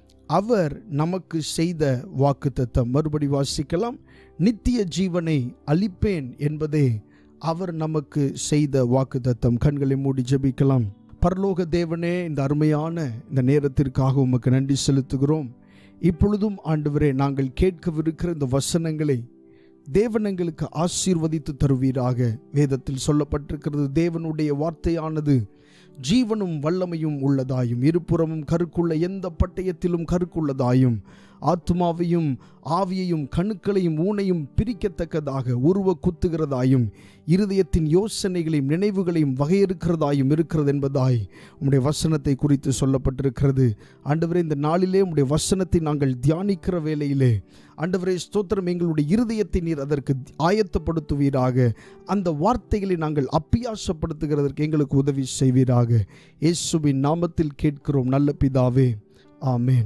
Speaker 1: அவர் நமக்கு செய்த வாக்குத்தத்தம். மறுபடி வாசிக்கலாம். நித்திய ஜீவனை அளிப்பேன் என்பதே அவர் நமக்கு செய்த வாக்குத்தத்தம். கண்களை மூடி ஜெபிக்கலாம். பரலோக தேவனே, இந்த அருமையான இந்த நேரத்திற்காக உமக்கு நன்றி செலுத்துகிறோம். இப்பொழுதும் ஆண்டவரே, நாங்கள் கேட்கவிருக்கிற இந்த வசனங்களை தேவன் எங்களுக்கு ஆசீர்வதித்து தருவீராக. வேதத்தில் சொல்லப்பட்டிருக்கிறது, தேவனுடைய வார்த்தையானது ஜீவனும் வல்லமையும் உள்ளதாயும் இருபுறமும் கருக்குள்ள எந்த பட்டயத்திலும் கருக்குள்ளதாயும் ஆத்மாவையும் ஆவியையும் கணுக்களையும் ஊனையும் பிரிக்கத்தக்கதாக உருவ குத்துகிறதாயும் இருதயத்தின் யோசனைகளையும் நினைவுகளையும் வகையறுக்கிறதாயும் இருக்கிறது என்பதாய் உம்முடைய வசனத்தை குறித்து சொல்லப்பட்டிருக்கிறது. ஆண்டவரே, இந்த நாளிலே உம்முடைய வசனத்தை நாங்கள் தியானிக்கிற வேளையிலே ஆண்டவரே ஸ்தோத்திரம், எங்களுடைய இருதயத்தை நீர் அதற்கு ஆயத்தப்படுத்துவீராக. அந்த வார்த்தைகளை நாங்கள் அப்பியாசப்படுத்துகிறதற்கு எங்களுக்கு உதவி செய்வீராக. இயேசுவின் நாமத்தில் கேட்கிறோம் நல்ல பிதாவே, ஆமேன்.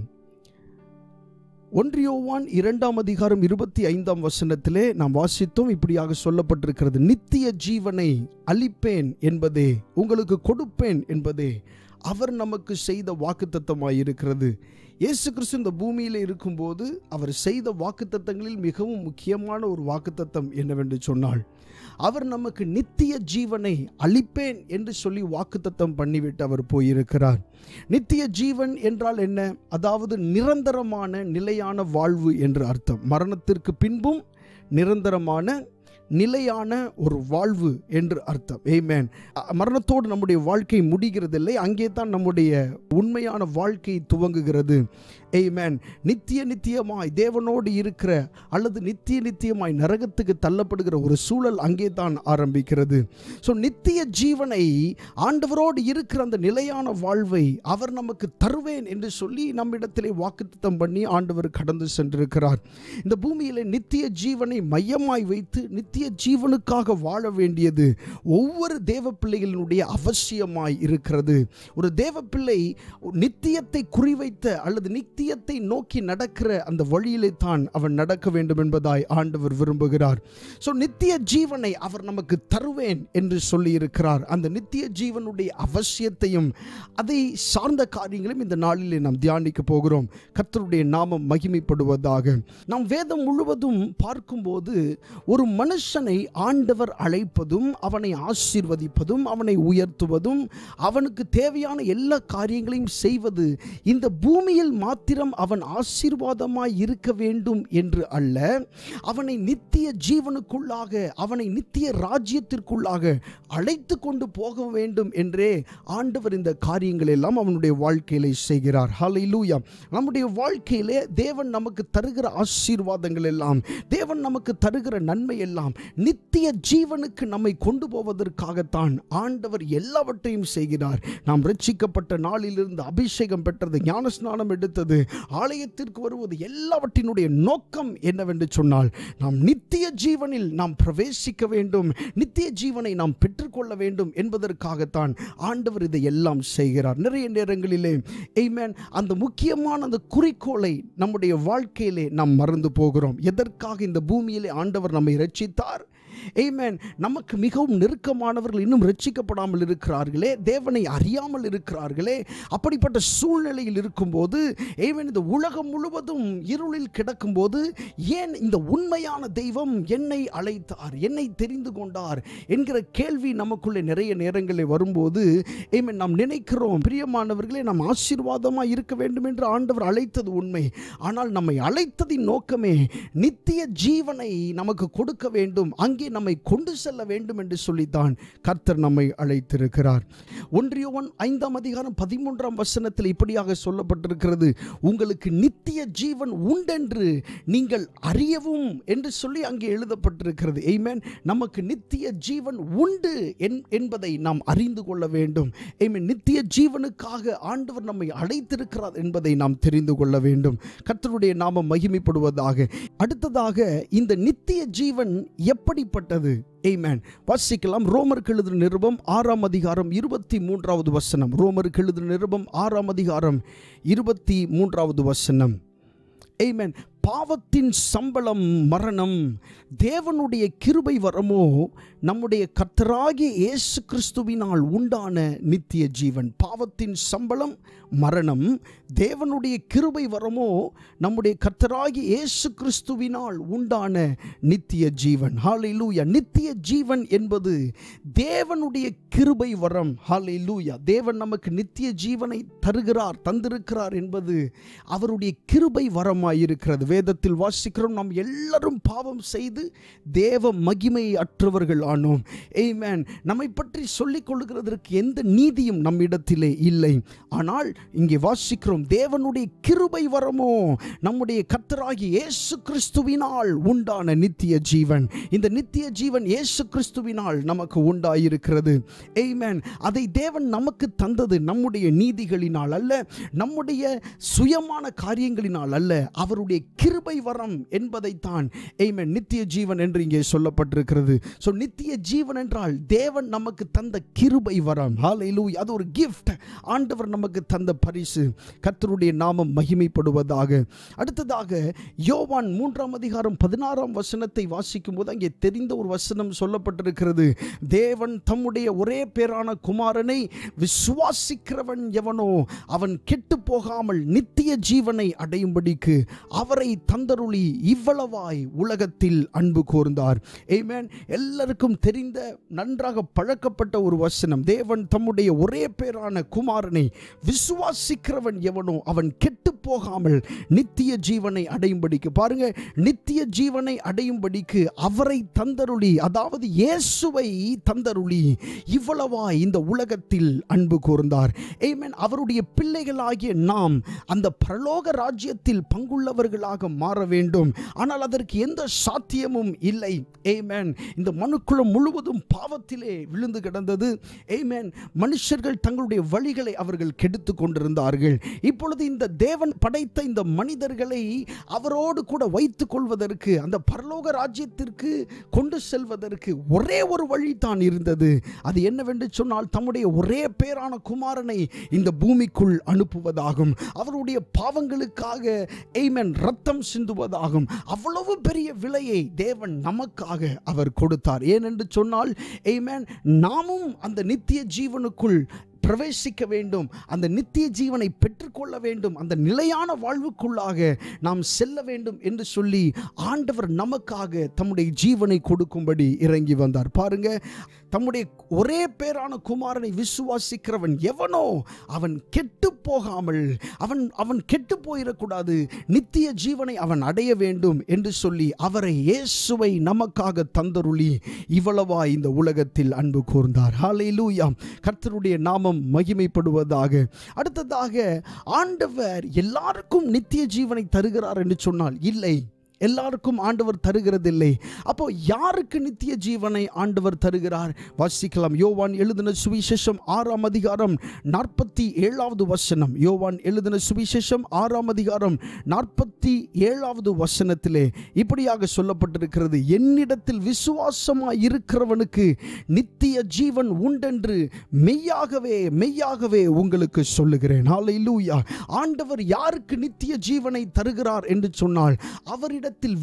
Speaker 1: ஒன்று யோவான் இரண்டாம் அதிகாரம் இருபத்தி ஐந்தாம் வசனத்திலே நாம் வாசித்தோம். இப்படியாக சொல்லப்பட்டிருக்கிறது, நித்திய ஜீவனை அளிப்பேன் என்பதே, உங்களுக்கு கொடுப்பேன் என்பதே அவர் நமக்கு செய்த வாக்குத்தத்தமாய் இருக்கிறது. இயேசு கிறிஸ்து இந்த பூமியில் இருக்கும்போது அவர் செய்த வாக்குத்தத்தங்களில் மிகவும் முக்கியமான ஒரு வாக்குத்தத்தம் என்னவென்று சொன்னால், அவர் நமக்கு நித்திய ஜீவனை அளிப்பேன் என்று சொல்லி வாக்குத்தத்தம் பண்ணிவிட்டு அவர் போயிருக்கிறார். நித்திய ஜீவன் என்றால் என்ன? அதாவது நிரந்தரமான நிலையான வாழ்வு என்று அர்த்தம். மரணத்திற்கு பின்பும் நிரந்தரமான நிலையான ஒரு வாழ்வு என்று அர்த்தம். ஆமென். மரணத்தோடு நம்முடைய வாழ்க்கை முடிகிறதில்லை, அங்கே தான் நம்முடைய உண்மையான வாழ்க்கை துவங்குகிறது. ஆமென். நித்திய நித்தியமாய் தேவனோடு இருக்கிற அல்லது நித்திய நித்தியமாய் நரகத்துக்கு தள்ளப்படுகிற ஒரு சூழல் அங்கே தான் ஆரம்பிக்கிறது. ஸோ நித்திய ஜீவனை, ஆண்டவரோடு இருக்கிற அந்த நிலையான வாழ்வை அவர் நமக்கு தருவேன் என்று சொல்லி நம்மிடத்திலே வாக்குத்தத்தம் பண்ணி ஆண்டவர் கடந்து சென்றிருக்கிறார். இந்த பூமியிலே நித்திய ஜீவனை மையமாய் வைத்து நித்திய ஜீவனுக்காக வாழ வேண்டியது ஒவ்வொரு தேவ பிள்ளைகளினுடைய அவசியமாய் இருக்கிறது. ஒரு தேவ பிள்ளை நித்தியத்தை குறிவைத்த அல்லது நித்தியத்தை நோக்கி நடக்கிற அந்த வழியிலே தான் அவன் நடக்க வேண்டும் என்பதாய் ஆண்டவர் விரும்புகிறார். ஸோ நித்திய ஜீவனை அவர் நமக்கு தருவேன் என்று சொல்லி இருக்கிறார். அந்த நித்திய ஜீவனுடைய அவசியத்தையும் அதை சார்ந்த காரியங்களையும் இந்த நாளிலே நாம் தியானிக்க போகிறோம். கர்த்தருடைய நாமம் மகிமைப்படுவதாக. நாம் வேதம் முழுவதும் பார்க்கும்போது ஒரு மனுஷ மனுஷனை ஆண்டவர் அழைப்பதும் அவனை ஆசீர்வதிப்பதும் அவனை உயர்த்துவதும் அவனுக்கு தேவையான எல்லா காரியங்களையும் செய்வது இந்த பூமியில் மாத்திரம் அவன் ஆசீர்வாதமாய் இருக்க வேண்டும் என்று அல்ல, அவனை நித்திய ஜீவனுக்குள்ளாக அவனை நித்திய ராஜ்யத்திற்குள்ளாக அழைத்து கொண்டு போக வேண்டும் என்றே ஆண்டவர் இந்த காரியங்கள் எல்லாம் அவனுடைய வாழ்க்கையிலே செய்கிறார். ஹல்லேலூயா. நம்முடைய வாழ்க்கையிலே தேவன் நமக்கு தருகிற ஆசீர்வாதங்கள் எல்லாம், தேவன் நமக்கு தருகிற நன்மை எல்லாம் நித்திய ஜீவனுக்கு நம்மை கொண்டு போவதற்காகத்தான் ஆண்டவர் எல்லாவற்றையும் செய்கிறார். நாம் ரட்சிக்கப்பட்ட நாளிலிருந்து அபிஷேகம் பெற்றது, ஞானஸ்நானம் எடுத்தது, ஆலயத்திற்கு வருவது, எல்லாவற்றினுடைய நோக்கம் என்னவென்று சொன்னால் நாம் நித்திய ஜீவனில் நாம் பிரவேசிக்க வேண்டும், நித்திய ஜீவனை நாம் பெற்றுக்கொள்ள வேண்டும் என்பதற்காகத்தான் ஆண்டவர் இதை எல்லாம் செய்கிறார். நிறைய நேரங்களிலே ஆமென் அந்த முக்கியமான அந்த குறிக்கோளை நம்முடைய வாழ்க்கையிலே நாம் மறந்து போகிறோம். எதற்காக இந்த பூமியிலே ஆண்டவர் நம்மை ரட்சித்தார்? ஆமென். நமக்கு மிகவும் நெருக்கமானவர்கள் இன்னும் ரட்சிக்கப்படாமல் இருக்கிறார்களே, தேவனை அறியாமல் இருக்கிறார்களே. அப்படிப்பட்ட சூழ்நிலையில் இருக்கும்போது ஆமென் இந்த உலகம் முழுவதும் இருளில் கிடக்கும்போது ஏன் இந்த உண்மையான தெய்வம் என்னை அழைத்தார், என்னை தெரிந்து கொண்டார் என்கிற கேள்வி நமக்குள்ளே நிறைய நேரங்களில் வரும்போது ஆமென் நாம் நினைக்கிறோம், பிரியமானவர்களே, நாம் ஆசீர்வாதமாக இருக்க வேண்டும் என்று ஆண்டவர் அழைத்தது உண்மை. ஆனால் நம்மை அழைத்ததின் நோக்கமே நித்திய ஜீவனை நமக்கு கொடுக்க வேண்டும், அங்கே நம்மை கொண்டு செல்ல வேண்டும் என்று சொல்லித்தான் கர்த்தர் நம்மை அழைத்திருக்கிறார். ஒன்று யோவான் ஐந்தாம் அதிகாரம் பதிமூன்றாம் வசனத்தில் இப்படியாக சொல்லப்பட்டிருக்கிறது, உங்களுக்கு நித்திய ஜீவன் உண்டென்று நீங்கள் அறியவும் என்று சொல்லி அங்கே எழுதப்பட்டிருக்கிறது. ஆமென். நமக்கு நித்திய ஜீவன் உண்டு என்பதை நாம் அறிந்து கொள்ள வேண்டும். ஆமென். நித்திய ஜீவனுக்காக ஆண்டவர் நம்மை அழைத்திருக்கிறார் என்பதை நாம் தெரிந்து கொள்ள வேண்டும். கர்த்தருடைய நாமம் மகிமைப்படுவதாக. அடுத்ததாக இந்த நித்திய ஜீவன் எப்படிப்பட்டது? ஆமென். வாசிக்கலாம். ரோமருக்கு எழுதின நிருபம் ஆறாம் அதிகாரம் இருபத்தி மூன்றாவது வசனம். ரோமருக்கு எழுதின நிருபம் ஆறாம் அதிகாரம் இருபத்தி மூன்றாவது வசனம். ஆமென். பாவத்தின் சம்பளம் மரணம், தேவனுடைய கிருபை வரமோ நம்முடைய கர்த்தராகிய இயேசு கிறிஸ்துவினால் உண்டான நித்திய ஜீவன். பாவத்தின் சம்பளம் மரணம், தேவனுடைய கிருபை வரமோ நம்முடைய கர்த்தராகிய இயேசு கிறிஸ்துவினால் உண்டான நித்திய ஜீவன். ஹல்லேலூயா. நித்திய ஜீவன் என்பது தேவனுடைய கிருபை வரம். ஹல்லேலூயா. தேவன் நமக்கு நித்திய ஜீவனை தருகிறார், தந்திருக்கிறார் என்பது அவருடைய கிருபை வரமாயிருக்கிறது. வேதத்தில் வாசிக்கிறோம், நாம் எல்லாரும் பாவம் செய்து தேவ மகிமை அற்றவர்கள் ஆனோம். ஆமென். நம்மை பற்றி சொல்லிக் கொள்கிறதற்கு எந்த நீதியும் நம்மிடத்திலே இல்லை. ஆனால் இங்கே வாசிக்கிறோம், தேவனுடைய கிருபை வரமோ நம்முடைய கர்த்தராகிய இயேசு கிறிஸ்துவினால் உண்டான நித்திய ஜீவன். இந்த நித்திய ஜீவன் இயேசு கிறிஸ்துவினால் நமக்கு உண்டாயிருக்கிறது. ஆமென். அதை தேவன் நமக்கு தந்தது நம்முடைய நீதிகளினால் அல்ல, நம்முடைய சுயமான காரியங்களினால் அல்ல, அவருடைய கிருபை வரம் என்பதைத்தான் ஆமென் நித்திய ஜீவன் என்று இங்கே சொல்லப்பட்டிருக்கிறது. சோ நித்திய ஜீவன் என்றால் தேவன் நமக்கு தந்த கிருபை வரம். ஹல்லேலூயா. அது ஒரு gift, ஆண்டவர் நமக்கு தந்த பரிசு. கர்த்தருடைய நாமம் மகிமைப்படுவதாக. அடுத்ததாக யோவான் மூன்றாம் அதிகாரம் பதினாறாம் வசனத்தை வாசிக்கும் போது அங்கே தெரிந்த ஒரு வசனம் சொல்லப்பட்டிருக்கிறது. தேவன் தம்முடைய ஒரே பேரான குமாரனை விசுவாசிக்கிறவன் எவனோ அவன் கெட்டு போகாமல் நித்திய ஜீவனை அடையும்படிக்கு அவரை தந்தருளி இவ்வளவாய் உலகத்தில் அன்பு கூர்ந்தார். ஆமென். எல்லாருக்கும் தெரிந்த நன்றாக பழக்கப்பட்ட ஒரு வசனம். தேவன் தம்முடைய ஒரே பேரான குமாரனை விசுவாசிக்கிறவன் எவனோ அவன் கெட்டு போகாமல் நித்திய ஜீவனை அடையும்படிக்கு, பாருங்க, நித்திய ஜீவனை அடையும்படிக்கு அவரை தந்தருளி, அதாவது இயேசுவை தந்தருளி இவ்வளவாய் இந்த உலகத்தில் அன்பு கூர்ந்தார். ஆமென். அவருடைய பிள்ளைகளாகிய நாம் அந்த பரலோக ராஜ்யத்தில் பங்குள்ளவர்களாக மாற வேண்டும். ஆனால் அதற்கு எந்த சாத்தியமும் இல்லை. ஆமென். இந்த மனுக்குலம் முழுவதும் பாவத்திலே விழுந்து கிடந்தது. ஆமென். மனுஷர்கள் தங்களுடைய வழிகளை அவர்கள் கெடுத்து கொண்டிருந்தார்கள். இப்பொழுது இந்த தேவன் படைத்த இந்த மனிதர்களை அவரோடு கூட வைத்துக் கொள்வதற்கு, அந்த பரலோக ராஜ்யத்திற்கு கொண்டு செல்வதற்கு ஒரே ஒரு வழி தான் இருந்தது. அது என்னவென்று சொன்னால் தம்முடைய ஒரே பேரான குமாரனை இந்த பூமிக்குள் அனுப்புவதாகும். அவருடைய பாவங்களுக்காக ஆமென் ரத்தம் சிந்துவதாகும். அவ்வளவு பெரிய விலையை தேவன் நமக்காக அவர் கொடுத்தார். ஏனென்று சொன்னால் ஆமென் நாமும் அந்த நித்திய ஜீவனுக்குள் பிரவேசிக்க வேண்டும், அந்த நித்திய ஜீவனை பெற்றுக்கொள்ள வேண்டும், அந்த நிலையான வாழ்வுக்குள்ளாக நாம் செல்ல வேண்டும் என்று சொல்லி ஆண்டவர் நமக்காக தம்முடைய ஜீவனை கொடுக்கும்படி இறங்கி வந்தார். பாருங்க, தம்முடைய ஒரே பேரான குமாரனை விசுவாசிக்கிறவன் எவனோ அவன் கெட்டு போகாமல், அவன் அவன் கெட்டு போயிடக்கூடாது, நித்திய ஜீவனை அவன் அடைய வேண்டும் என்று சொல்லி அவரை, இயேசுவை நமக்காக தந்தருளி இவ்வளவா இந்த உலகத்தில் அன்பு கூர்ந்தார். ஹல்லேலூயா, கர்த்தருடைய நாமம் மகிமைப்படுவதாக. அடுத்ததாக, ஆண்டவர் எல்லாருக்கும் நித்திய ஜீவனை தருகிறார் என்று சொன்னால் இல்லை, எல்லாருக்கும் ஆண்டவர் தருகிறதில்லை. அப்போ யாருக்கு நித்திய ஜீவனை ஆண்டவர் தருகிறார்? வாசிக்கலாம். யோவான் எழுதின சுவிசேஷம் ஆறாம் அதிகாரம் நாற்பத்தி ஏழாவது வசனம். யோவான் எழுதின சுவிசேஷம் ஆறாம் அதிகாரம் நாற்பத்தி ஏழாவது வசனத்திலே இப்படியாக சொல்லப்பட்டிருக்கிறது, என்னிடத்தில் விசுவாசமாய் இருக்கிறவனுக்கு நித்திய ஜீவன் உண்டென்று மெய்யாகவே மெய்யாகவே உங்களுக்கு சொல்லுகிறேன். ஹல்லேலூயா. ஆண்டவர் யாருக்கு நித்திய ஜீவனை தருகிறார் என்று சொன்னால், அவரிடம் அவரிடத்தில்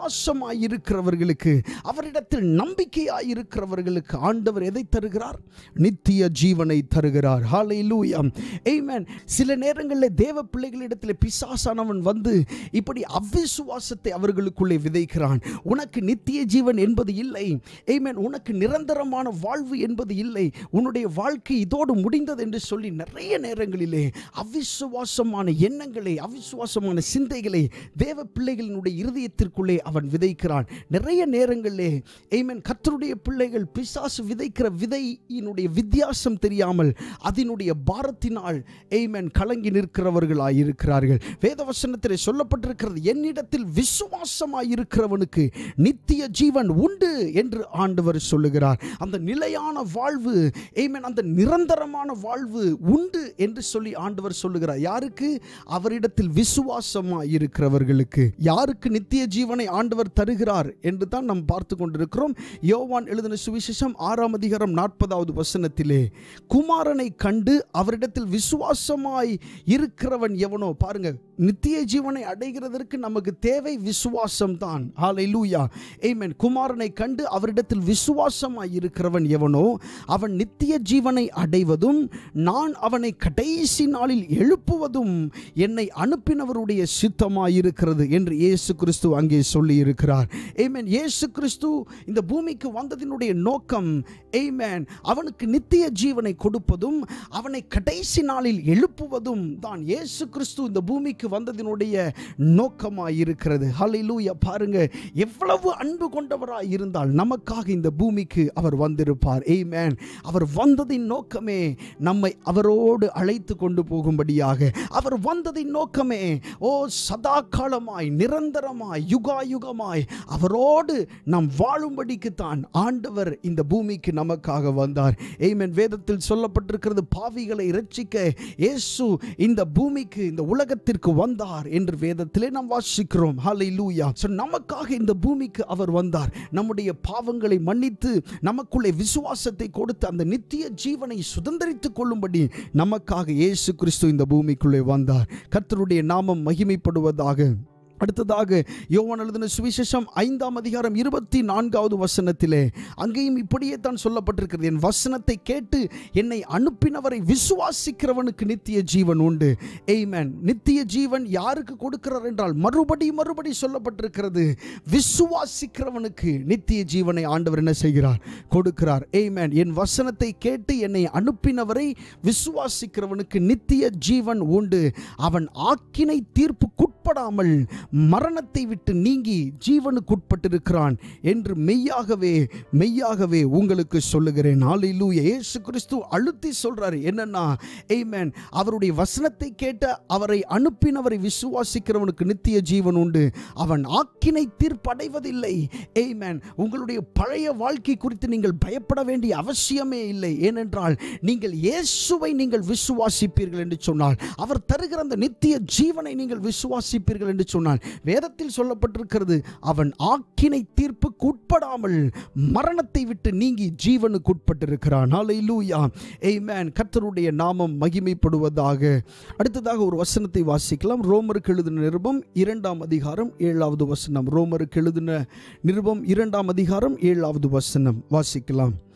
Speaker 1: விசுவாசமாயிருக்கிறவர்களுக்கு, அவரிடத்தில் நம்பிக்கையாயிருக்கிறவர்களுக்கு ஆண்டவர் எதை தருகிறார்? நித்திய ஜீவனை தருகிறார். ஹல்லேலூயா, ஆமென். சில நேரங்களில் தேவ பிள்ளைகளிடத்தில் பிசாசானவன் வந்து இப்படி அவிசுவாசத்தை அவர்களுக்குள்ளே விதைக்கிறான். உனக்கு நித்திய ஜீவன் என்பது இல்லை, ஆமென், உனக்கு நிரந்தரமான வாழ்வு என்பது இல்லை, உன்னுடைய வாழ்க்கை இதோடு முடிந்தது என்று சொல்லி நிறைய நேரங்களிலே அவிசுவாசமான எண்ணங்களை, அவிசுவாசமான சிந்தைகளை தேவ பிள்ளைகளினுடைய இருதயத்திற்குள்ளே அவன் விதைக்கிறான். நிறைய நேரங்களிலே ஆமென், கர்த்தருடைய பிள்ளைகள் பிசாசு விதைக்கிற விதையினுடைய வித்தியாசம் தெரியாமல் அதனுடைய பாரத்தினால் ஆமென் கலங்கி நிற்கிறவர்களாய் இருக்கிறார்கள். வேதவசனத்திலே சொல்லப்பட்டிருக்கிறது, என்னிடத்தில் விசுவாசமாய் இருக்கிறவனுக்கு நித்திய ஜீவன் உண்டு என்று ஆண்டவர் சொல்லுகிறார். அந்த நிலையான வாழ்வு, ஆமென், அந்த நிரந்தரமான வாழ்வு உண்டு என்று சொல்லி ஆண்டவர் சொல்லுகிறார். யாருக்கு? அவரிடத்தில் விசுவாசமாய் இருக்கிறவர்களுக்கு. யாருக்கு நித்திய ஜீவனை ஆண்டவர் தருகிறார் என்று தான் நாம் பார்த்து கொண்டிருக்கிறோம். யோவான் எழுதின சுவிசேஷம் ஆறாம் அதிகாரம் நாற்பதாவது வசனத்திலே, குமாரனை கண்டு அவரிடத்தில் விசுவாசமாய் இருக்கிறவன் எவனோ, பாருங்க, நித்திய ஜீவனை அடைகிறதற்கு நமக்கு தேவை விசுவாசம் தான். ஹல்லேலூயா, ஆமென். குமாரனை கண்டு அவரிடத்தில் விசுவாசமாய் இருக்கிறவன் எவனோ அவன் நித்திய ஜீவனை அடைவதும் நான் அவனை கடைசி நாளில் எழுப்புவதும் என்னை அனுப்பினவருடைய சித்தமாயிருக்கிறது என்று இயேசு கிறிஸ்து அங்கே சொல்லி இருக்கிறார். ஆமென். இயேசு கிறிஸ்து இந்த பூமிக்கு வந்ததினுடைய நோக்கம், ஆமென், அவனுக்கு நித்திய ஜீவனை கொடுப்பதும் அவனை கடைசி நாளில் எழுப்புவதும் தான் இயேசு கிறிஸ்து இந்த பூமிக்கு வந்ததினுடைய நோக்கமாய் இருக்கிறது. ஹல்லேலூயா. பாருங்க, எவ்வளவு அன்பு கொண்டவராய் இருந்தால் நமக்காக இந்த பூமிக்கு அவர் வந்திருப்பார். ஆமென். அவர் வந்ததின் நோக்கமே நம்மை அவரோடு அழைத்து கொண்டு போகும்படியாக. அவர் வந்ததின் நோக்கமே, ஓ, சதா காலமாய், நிரந்தரமாய், யுகாயுகமாய் அவரோடு நாம் வாழும்படிக்கு தான் ஆண்டவர் இந்த பூமிக்கு நமக்காக வந்தார். ஆமென். வேதத்தில் சொல்லப்பட்டிருக்கிறது, பாவிகளை இரட்சிக்க இயேசு இந்த பூமிக்கு, இந்த உலகத்திற்கு வந்தார் என்று வேதத்திலே நாம் வாசிக்கிறோம். ஹல்லேலூயா. சோ நமக்காக இந்த பூமிக்கு அவர் வந்தார். நம்முடைய பாவங்களை மன்னித்து நமக்குள்ளே விசுவாசத்தை கொடுத்து அந்த நித்திய ஜீவனை சுதந்தரித்துக் கொள்ளும்படி நமக்காக இயேசு கிறிஸ்து இந்த பூமிக்குள்ளே வந்தார். கர்த்தருடைய நாமம் மகிமைப்படுவதாக. அடுத்ததாக யோவான் எழுதின சுவிசேஷம் ஐந்தாம் அதிகாரம் இருபத்தி நான்காவது வசனத்திலே அங்கேயும் இப்படியே தான் சொல்லப்பட்டிருக்கிறது, என் வசனத்தை கேட்டு என்னை அனுப்பினவரை விசுவாசிக்கிறவனுக்கு நித்திய ஜீவன் உண்டு. ஆமென். நித்திய ஜீவன் யாருக்கு கொடுக்கிறார் என்றால், மறுபடி மறுபடி சொல்லப்பட்டிருக்கிறது, விசுவாசிக்கிறவனுக்கு நித்திய ஜீவனை ஆண்டவர் என்ன செய்கிறார்? கொடுக்கிறார். ஆமென். என் வசனத்தை கேட்டு என்னை அனுப்பினவரை விசுவாசிக்கிறவனுக்கு நித்திய ஜீவன் உண்டு, அவன் ஆக்கினை தீர்ப்புக்குட்படாமல் மரணத்தை விட்டு நீங்கி ஜீவனுக்குட்பட்டிருக்கிறான் என்று மெய்யாகவே மெய்யாகவே உங்களுக்கு சொல்லுகிறேன். ஹல்லேலூயா. இயேசு கிறிஸ்து அழுத்தி சொல்றாரு என்னன்னா, ஆமென், அவருடைய வசனத்தை கேட்ட அவரை அனுப்பினவரை விசுவாசிக்கிறவனுக்கு நித்திய ஜீவன் உண்டு, அவன் ஆக்கினை தீர்ப்படைவதில்லை. ஆமென். உங்களுடைய பழைய வாழ்க்கை குறித்து நீங்கள் பயப்பட வேண்டிய அவசியமே இல்லை. ஏனென்றால் நீங்கள் இயேசுவை நீங்கள் விசுவாசிப்பீர்கள் என்று சொன்னால், அவர் தருகிற அந்த நித்திய ஜீவனை நீங்கள் விசுவாசிப்பீர்கள் என்று சொன்னால், வேதத்தில் சொல்லப்பட்டிருக்கிறது, அவன் ஆக்கினை தீர்ப்புக்கு உட்படாமல் மரணத்தை விட்டு நீங்கி ஜீவனுக்கு உட்பட்டிருக்கிறான். ஹல்லேலூயா. ஆமென். கர்த்தருடைய நாமம் மகிமைப்படுவதாக. அடுத்ததாக ஒரு வசனத்தை வாசிக்கலாம். ரோமருக்கு எழுதின நிருபம் இரண்டாம் அதிகாரம் ஏழாவது வசனம். ரோமருக்கு எழுதின நிருபம் இரண்டாம் அதிகாரம் ஏழாவது வசனம் வாசிக்கலாம்.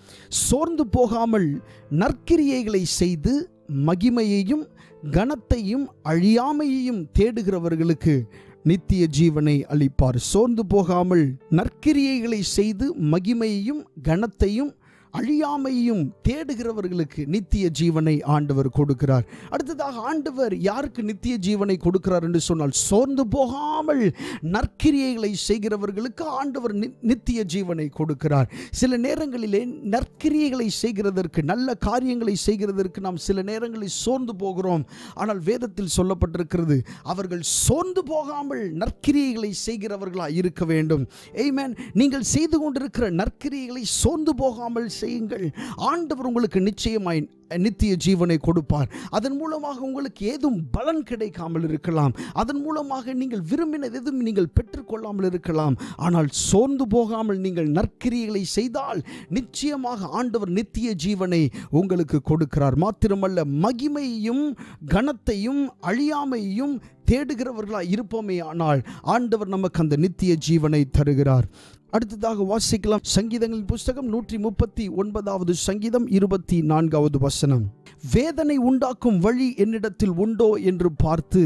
Speaker 1: சோர்ந்து போகாமல் நற்கிரியைகளை செய்து மகிமையையும் கனத்தையும் அழியாமையையும் தேடுகிறவர்களுக்கு நித்திய ஜீவனை அளிப்பார். சோர்ந்து போகாமல் நற்கிரியைகளை செய்து மகிமையையும் கனத்தையும் அழியாமையும் தேடுகிறவர்களுக்கு நித்திய ஜீவனை ஆண்டவர் கொடுக்கிறார். அடுத்ததாக ஆண்டவர் யாருக்கு நித்திய ஜீவனை கொடுக்கிறார் என்று சொன்னால், சோர்ந்து போகாமல் நற்கிரியைகளை செய்கிறவர்களுக்கு ஆண்டவர் நித்திய ஜீவனை கொடுக்கிறார். சில நேரங்களிலே நற்கிரியைகளை செய்கிறதற்கு, நல்ல காரியங்களை செய்கிறதற்கு நாம் சில நேரங்களில் சோர்ந்து போகிறோம். ஆனால் வேதத்தில் சொல்லப்பட்டிருக்கிறது, அவர்கள் சோர்ந்து போகாமல் நற்கிரியைகளை செய்கிறவர்களாக இருக்க வேண்டும். ஆமென். நீங்கள் செய்து கொண்டிருக்கிற நற்கிரியைகளை சோர்ந்து போகாமல் செய்யுங்கள். ஆண்டவர் உங்களுக்கு நிச்சயமாய் நித்திய ஜீவனை கொடுப்பார். அதன் மூலமாக உங்களுக்கு ஏதும் பலன் கிடைக்காமல் இருக்கலாம். அதன் மூலமாக நீங்கள் விரும்பினது எதுவும் நீங்கள் பெற்றுக்கொள்ளாமல் இருக்கலாம். ஆனால் சோர்ந்து போகாமல் நீங்கள் நற்கிரியைகளை செய்தால் நிச்சயமாக ஆண்டவர் நித்திய ஜீவனை உங்களுக்கு கொடுக்கிறார். மாத்திரமல்ல, மகிமையையும் கனத்தையும் அழியாமையையும் தேடுகிறவர்களாக இருப்போமே ஆனால் ஆண்டவர் நமக்கு அந்த நித்திய ஜீவனை தருகிறார். அடுத்ததாக வாசிக்கலாம். சங்கீதங்களின் புஸ்தகம் நூற்றி முப்பத்தி ஒன்பதாவது சங்கீதம் இருபத்தி நான்காவது வசனம். வேதனை உண்டாக்கும் வழி என்னிடத்தில் உண்டோ என்று பார்த்து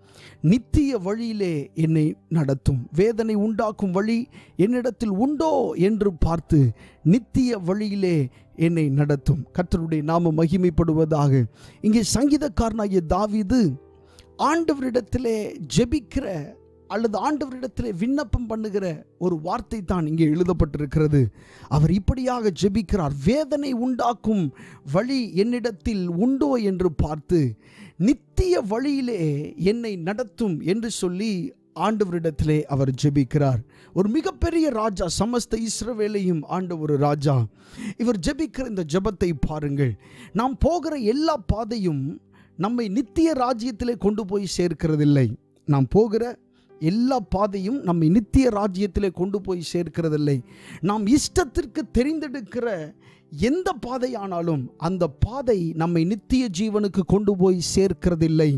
Speaker 1: நித்திய வழியிலே என்னை நடத்தும். வேதனை உண்டாக்கும் வழி என்னிடத்தில் உண்டோ என்று பார்த்து நித்திய வழியிலே என்னை நடத்தும். கர்த்தருடைய நாமம் மகிமைப்படுவதாக. இங்கே சங்கீதக்காரனாகிய தாவீது ஆண்டவரிடத்திலே ஜெபிக்கிற அல்லது ஆண்டவரிடத்திலே விண்ணப்பம் பண்ணுகிற ஒரு வார்த்தை தான் இங்கே எழுதப்பட்டிருக்கிறது. அவர் இப்படியாக ஜெபிக்கிறார், வேதனை உண்டாக்கும் வழி என்னிடத்தில் உண்டோ என்று பார்த்து நித்திய வழியிலே என்னை நடத்தும் என்று சொல்லி ஆண்டவரிடத்திலே அவர் ஜெபிக்கிறார். ஒரு மிகப்பெரிய ராஜா, சமஸ்த இஸ்ரவேலையும் ஆண்ட ஒரு ராஜா. இவர் ஜெபிக்கிற இந்த ஜெபத்தை பாருங்கள். நாம் போகிற எல்லா பாதையும் நம்மை நித்திய ராஜ்யத்திலே கொண்டு போய் சேர்க்கிறதில்லை. நாம் போகிற எல்லா பாதையும் நம்மை நித்திய ராஜ்யத்திலே கொண்டு போய் சேர்க்கிறதில்லை. நாம் இஷ்டத்திற்கு தெரிந்தெடுக்கிற எந்த பாதையானாலும் அந்த பாதை நம்மை நித்திய ஜீவனுக்கு கொண்டு போய் சேர்க்கிறதில்லை.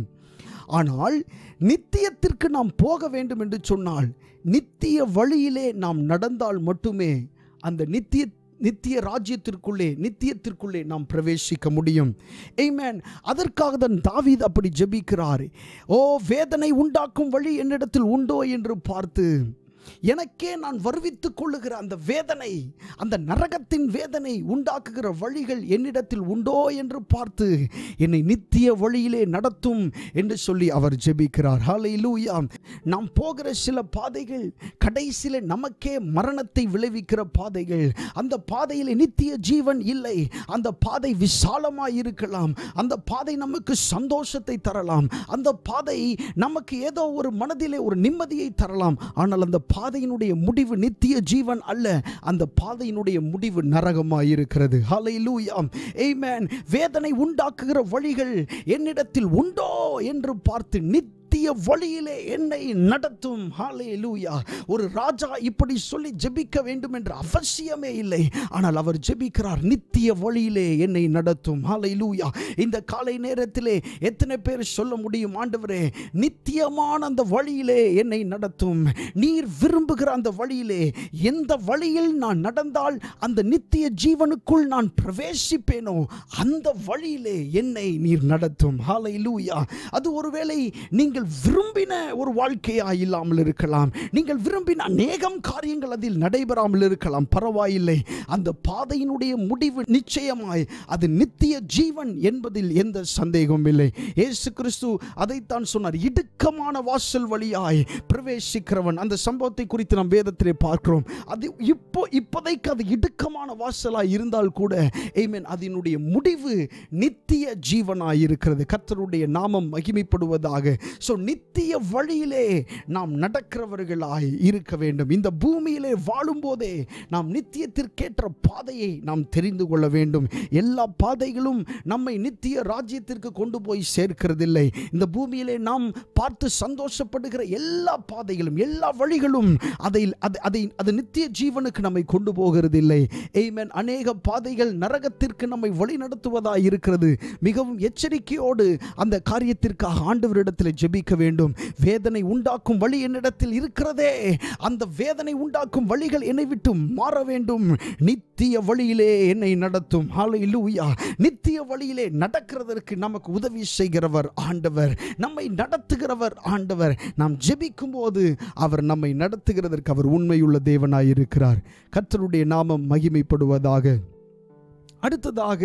Speaker 1: ஆனால் நித்தியத்திற்கு நாம் போக வேண்டும் என்று சொன்னால் நித்திய வழியிலே நாம் நடந்தால் மட்டுமே அந்த நித்திய நித்திய ராஜ்யத்திற்குள்ளே நித்தியத்திற்குள்ளே நாம் பிரவேசிக்க முடியும். ஆமென். அதற்காக தான் தாவீது அப்படி ஜெபிக்கிறார். ஓ, வேதனை உண்டாக்கும் வழி என்னிடத்தில் உண்டோ என்று பார்த்து எனக்கே நான் வருவித்துக் கொள்ளுகிற அந்த வேதனை, அந்த நரகத்தின் வேதனை உண்டாக்குகிற வழிகள் என்னிடத்தில் உண்டோ என்று பார்த்து என்னை நித்திய வழியிலே நடத்தும் என்று சொல்லி அவர் ஜெபிக்கிறார். ஹல்லேலூயா. நாம் போகிற சில பாதைகள் கடைசியிலே நமக்கே மரணத்தை விளைவிக்கிற பாதைகள். அந்த பாதையிலே நித்திய ஜீவன் இல்லை. அந்த பாதை விசாலமாய் இருக்கலாம். அந்த பாதை நமக்கு சந்தோஷத்தை தரலாம். அந்த பாதை நமக்கு ஏதோ ஒரு மனதிலே ஒரு நிம்மதியை தரலாம். ஆனால் அந்த பாதையினுடைய முடிவு நித்திய ஜீவன் அல்ல. அந்த பாதையினுடைய முடிவு நரகமாய் இருக்கிறது. ஹல்லேலூயா. ஆமென். வேதனை உண்டாக்குகிற வழிகள் என்னிடத்தில் உண்டோ என்று பார்த்து நித்திய வழியிலே என்னை நடத்தும். ஹல்லேலூயா. ஒரு ராஜா இப்படி சொல்லி ஜெபிக்க வேண்டும் என்ற அவசியமே இல்லை. ஆனால் அவர் ஜெபிக்கிறார், நித்திய வழியிலே என்னை நடத்தும். ஹல்லேலூயா. இந்த காலை நேரத்திலே எத்தனை பேர் சொல்ல முடியும், ஆண்டவரே நித்தியமான அந்த வழியிலே என்னை நடத்தும். நீர் விரும்புகிற அந்த வழியிலே, எந்த வழியில் நான் நடந்தால் அந்த நித்திய ஜீவனுக்குள் நான் பிரவேசிப்பேனோ அந்த வழியிலே என்னை நீர் நடத்தும். ஹல்லேலூயா. அது ஒருவேளை நீங்கள் விரும்பின ஒரு வாழ்க்கையா இல்லாமல் இருக்கலாம். நீங்கள் விரும்பின அநேகம் காரியங்கள் அதில் நடைபெறாமல் இருக்கலாம். பரவாயில்லை. அந்த பாதையினுடைய முடிவு நிச்சயமாய் அது நித்திய ஜீவன் என்பதில் எந்த சந்தேகமும் இல்லை. இயேசு கிறிஸ்து அதைத்தான் சொன்னார், இடுக்கமான வாசல் வழியாய் பிரவேசிக்கிறவன். அந்த சம்பவத்தை குறித்து நாம் வேதத்திலே பார்க்கிறோம். அது இப்போ இப்போதைக்கு அது இடுக்கமான வாசலாய் இருந்தால் கூட ஆமென், அதனுடைய முடிவு நித்திய ஜீவனாய் இருக்கிறது. கர்த்தருடைய நாமம் மகிமைப்படுவதாக. ஸோ நித்திய வழியிலே நாம் நடக்கிறவர்களாய் இருக்க வேண்டும். இந்த பூமியிலே வாழும்போதே நாம் நித்தியத்திற்கேற்ற பாதையை நாம் தெரிந்து கொள்ள வேண்டும். எல்லா பாதைகளும் நம்மை நித்திய ராஜ்யத்திற்கு கொண்டு போய் சேர்க்கிறதில்லை. இந்த பூமியிலே நாம் பார்த்து சந்தோஷப்படுகிற எல்லா பாதைகளும் எல்லா வழிகளும் அதை அதை அது நித்திய ஜீவனுக்கு நம்மை கொண்டு போகிறதில்லை. ஆமென். அநேக பாதைகள் நரகத்திற்கு நம்மை வழி நடத்துவதாய் இருக்கிறது. மிகவும் எச்சரிக்கையோடு அந்த காரியத்திற்காக ஆண்டவரிடத்தில் ஜெபிக்க விசுவாசிக்க வேண்டும். வேதனை உண்டாக்கும் வழி என்னிடத்தில் இருக்கிறதே, அந்த வேதனை உண்டாக்கும் வழிகள் என்னை விட்டு மாற வேண்டும். நித்திய வழியிலே என்னை நடத்தும். ஹல்லேலூயா. நித்திய வழியிலே நடக்கிறதற்கு நமக்கு உதவி செய்கிறவர் ஆண்டவர், நம்மை நடத்துகிறவர் ஆண்டவர். நாம் ஜெபிக்கும் போது அவர் நம்மை நடத்துகிறதற்கு அவர் உண்மையுள்ள தேவனாய் இருக்கிறார். கர்த்தருடைய நாமம் மகிமைப்படுவதாக. அடுத்ததாக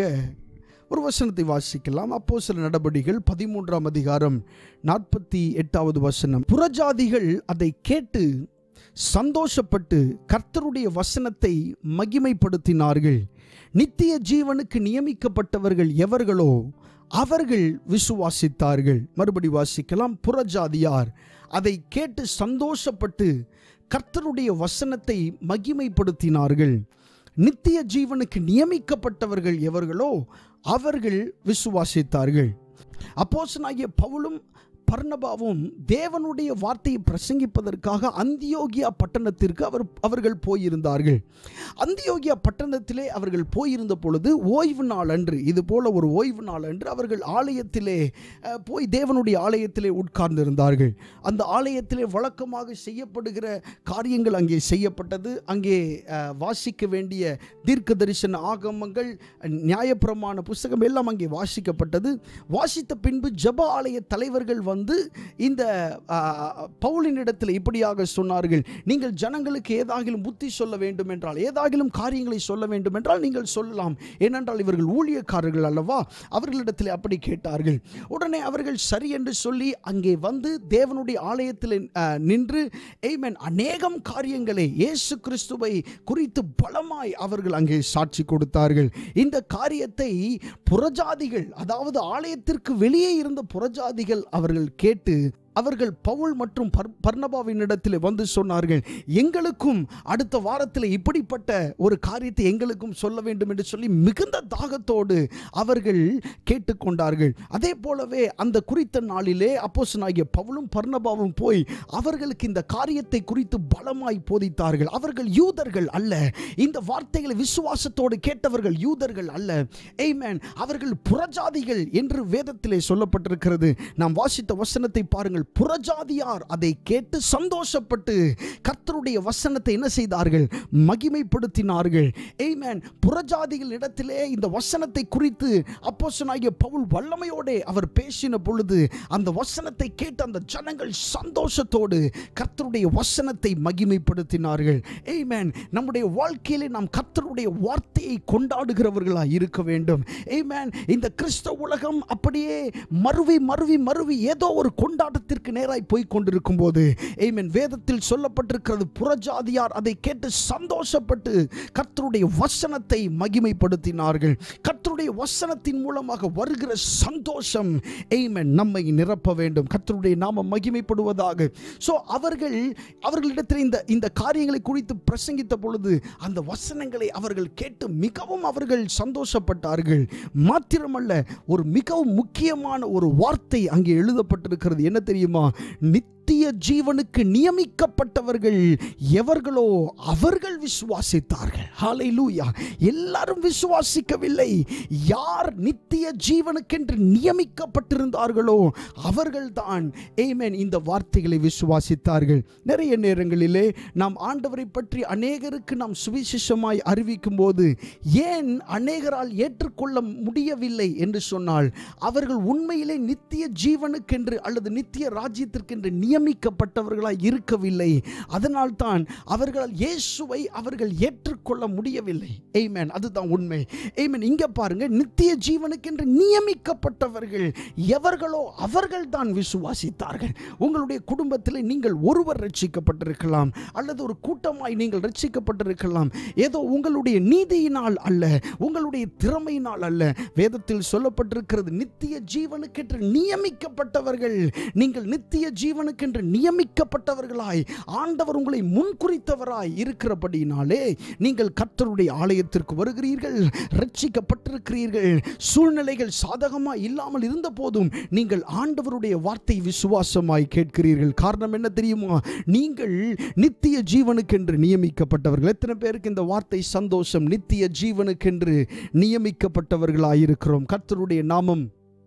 Speaker 1: ஒரு வசனத்தை வாசிக்கலாம். அப்போஸ்தலர் நடபடிகள் பதிமூன்றாம் அதிகாரம் நாற்பத்தி எட்டாவது வசனம். புறஜாதிகள் அதை கேட்டு சந்தோஷப்பட்டு கர்த்தருடைய வசனத்தை மகிமைப்படுத்தினார்கள். நித்திய ஜீவனுக்கு நியமிக்கப்பட்டவர்கள் எவர்களோ அவர்கள் விசுவாசித்தார்கள். மறுபடி வாசிக்கலாம். புறஜாதியார் அதை கேட்டு சந்தோஷப்பட்டு கர்த்தருடைய வசனத்தை மகிமைப்படுத்தினார்கள். நித்திய ஜீவனுக்கு நியமிக்கப்பட்டவர்கள் எவர்களோ அவர்கள் விசுவாசித்தார்கள். அப்போஸ்தலனாகிய பவுலும் பர்னபாவும் தேவனுடைய வார்த்தையை பிரசங்கிப்பதற்காக அந்தியோகியா பட்டணத்திற்கு அவர் அவர்கள் போயிருந்தார்கள். அந்தியோகியா பட்டணத்திலே அவர்கள் போயிருந்த பொழுது ஓய்வு நாள் அன்று, இது போல ஒரு ஓய்வு நாள் அன்று அவர்கள் ஆலயத்திலே போய் தேவனுடைய ஆலயத்திலே உட்கார்ந்திருந்தார்கள். அந்த ஆலயத்திலே வழக்கமாக செய்யப்படுகிற காரியங்கள் அங்கே செய்யப்பட்டது. அங்கே வாசிக்க வேண்டிய தீர்க்க தரிசன ஆகமங்கள், நியாயப்பிரமாண புஸ்தகம் எல்லாம் அங்கே வாசிக்கப்பட்டது. வாசித்த பின்பு ஜெப ஆலய தலைவர்கள் வந்து இந்த பவுலினிடத்தில் இப்படியாக சொன்னார்கள், நீங்கள் ஜனங்களுக்கு ஏதாகிலும் புத்தி சொல்ல வேண்டும் என்றால், ஏதாகிலும் காரியங்களை சொல்ல வேண்டும் என்றால் நீங்கள் சொல்லலாம், ஏனென்றால் இவர்கள் ஊழியக்காரர்கள் அல்லவா. அவர்களிடத்தில் அப்படி கேட்டார்கள். உடனே அவர்கள் சரி என்று சொல்லி அங்கே வந்து தேவனுடைய ஆலயத்தில் நின்று ஆமென் அநேகம் காரியங்களை இயேசு கிறிஸ்துவை குறித்து பலமாய் அவர்கள் அங்கே சாட்சி கொடுத்தார்கள். இந்த காரியத்தை புறஜாதிகள், அதாவது ஆலயத்திற்கு வெளியே இருந்த புறஜாதிகள் அவர்கள் கேட்டு அவர்கள் பவுல் மற்றும் பர்னபாவின் இடத்தில் வந்து சொன்னார்கள், எங்களுக்கும் அடுத்த வாரத்தில் இப்படிப்பட்ட ஒரு காரியத்தை எங்களுக்கும் சொல்ல வேண்டும் என்று சொல்லி மிகுந்த தாகத்தோடு அவர்கள் கேட்டுக்கொண்டார்கள். அதே போலவே அந்த குறித்த நாளிலே அப்போஸ்தலனாகிய பவுலும் பர்னபாவும் போய் அவர்களுக்கு இந்த காரியத்தை குறித்து பலமாய் போதித்தார்கள். அவர்கள் யூதர்கள் அல்ல, இந்த வார்த்தைகளை விசுவாசத்தோடு கேட்டவர்கள் யூதர்கள் அல்ல. ஆமென். அவர்கள் புறஜாதிகள் என்று வேதத்திலே சொல்லப்பட்டிருக்கிறது. நாம் வாசித்த வசனத்தை பாருங்கள். புறஜாதியார் அதை கேட்டு சந்தோஷப்பட்டு கர்த்தருடைய வசனத்தை என்ன செய்தார்கள்? மகிமைப்படுத்தினார்கள். ஆமென். புறஜாதிகள் இடத்திலே இந்த வசனத்தை குறித்து அப்போஸ்தலனாகிய பவுல் வல்லமையோடு அவர் பேசின பொழுது அந்த வசனத்தை கேட்டு அந்த ஜனங்கள் சந்தோஷத்தோடு கர்த்தருடைய வசனத்தை மகிமைப்படுத்தினார்கள். ஆமென். நம்முடைய வாழ்க்கையிலே நாம் கர்த்தருடைய வார்த்தையை கொண்டாடுகிறவர்களாய் இருக்க வேண்டும். ஆமென். இந்த கிறிஸ்தவ உலகம் அப்படியே மறுவி மறுவி மறுவி ஏதோ ஒரு கொண்டாட்டத்திற்கு நேராய் போய் கொண்டிருக்கும் போது ஆமென் வேதத்தில் சொல்லப்பட்டிருக்கிறது, புறஜாதியார் அதை கேட்டு சந்தோஷப்பட்டு கர்த்தருடைய வசனத்தை மகிமைப்படுத்தினார்கள். கர்த்தருடைய வசனத்தின் மூலமாக வருகிற சந்தோஷம் ஆமென் நம்மை நிரப்ப வேண்டும். கர்த்தருடைய நாமம் மகிமைப்படுவதாக. சோ அவர்கள் அவர்களிடத்தில் இந்த இந்த காரியங்களை குறித்து பிரசங்கித்த பொழுது அந்த வசனங்களை அவர்கள் கேட்டு மிகவும் அவர்கள் சந்தோஷப்பட்டார்கள். மாத்திரமல்ல, ஒரு மிகவும் முக்கியமான ஒரு வார்த்தை அங்கே எழுதப்பட்டிருக்கிறது. என்ன தெரியுமா? நித்திய ஜீவனுக்கு நியமிக்கப்பட்டவர்கள் எவர்களோ அவர்கள் விசுவாசித்தார்கள். ஹல்லேலூயா. எல்லாரும் விசுவாசிக்கவில்லை. யார் நித்திய ஜீவனுக்கென்று நியமிக்கப்பட்டிருந்தார்களோ அவர்கள்தான் ஆமென் இந்த வார்த்தைகளை விசுவாசித்தார்கள். நிறைய நேரங்களிலே நாம் ஆண்டவரை பற்றி அநேகருக்கு நாம் சுவிசேஷமாய் அறிவிக்கும் போது ஏன் அநேகரால் ஏற்றுக்கொள்ள முடியவில்லை என்று சொன்னால், அவர்கள் உண்மையிலே நித்திய ஜீவனுக்கென்று அல்லது நித்திய ராஜ்யத்திற்கென்று நியமிக்கப்பட்டவர்களாய் இருக்கவில்லை. அதனால் தான் அவர்களால் இயேசுவை அவர்கள் ஏற்றுக்கொள்ள முடியவில்லை. ஆமென். அதுதான் உண்மை. ஆமென். இங்க பாருங்க, நித்திய ஜீவனுக்கென்று நியமிக்கப்பட்டவர்கள் எவர்களோ அவர்கள் தான் விசுவாசித்தார்கள். உங்களுடைய குடும்பத்தில் நீங்கள் ஒருவர் ரட்சிக்கப்பட்டிருக்கலாம், அல்லது ஒரு கூட்டமாய் நீங்கள் ரட்சிக்கப்பட்டிருக்கலாம். ஏதோ உங்களுடைய நீதியினால் அல்ல, உங்களுடைய திறமையினால் அல்ல. வேதத்தில் சொல்லப்பட்டிருக்கிறது, நித்திய ஜீவனுக்கென்று நியமிக்கப்பட்டவர்கள். நீங்கள் நித்திய ஜீவனுக்கென்று நியமிக்கப்பட்டவர்களாய் ஆண்டவர் உங்களை முன்குறித்தவராய் இருக்கிறபடினாலே நீங்கள் கர்த்தருடைய ஆலயத்திற்கு வருகிறீர்கள், ரட்சிக்கப்பட்டிருக்கிறீர்கள். சூழ்நிலைகள் சாதகமாய் இல்லாமல் இருந்த போதும் நீங்கள் ஆண்டவருடைய வார்த்தை விசுவாசமாய் கேட்கிறீர்கள். காரணம் என்ன தெரியுமா? நீங்கள் நித்திய ஜீவனுக்கென்று நியமிக்கப்பட்டவர்கள். எத்தனை பேருக்கு இந்த வார்த்தை சந்தோஷம்? நித்திய ஜீவனுக்கென்று நியமிக்கப்பட்டவர்களாய் இருக்கிறோம். கர்த்தருடைய நாமம்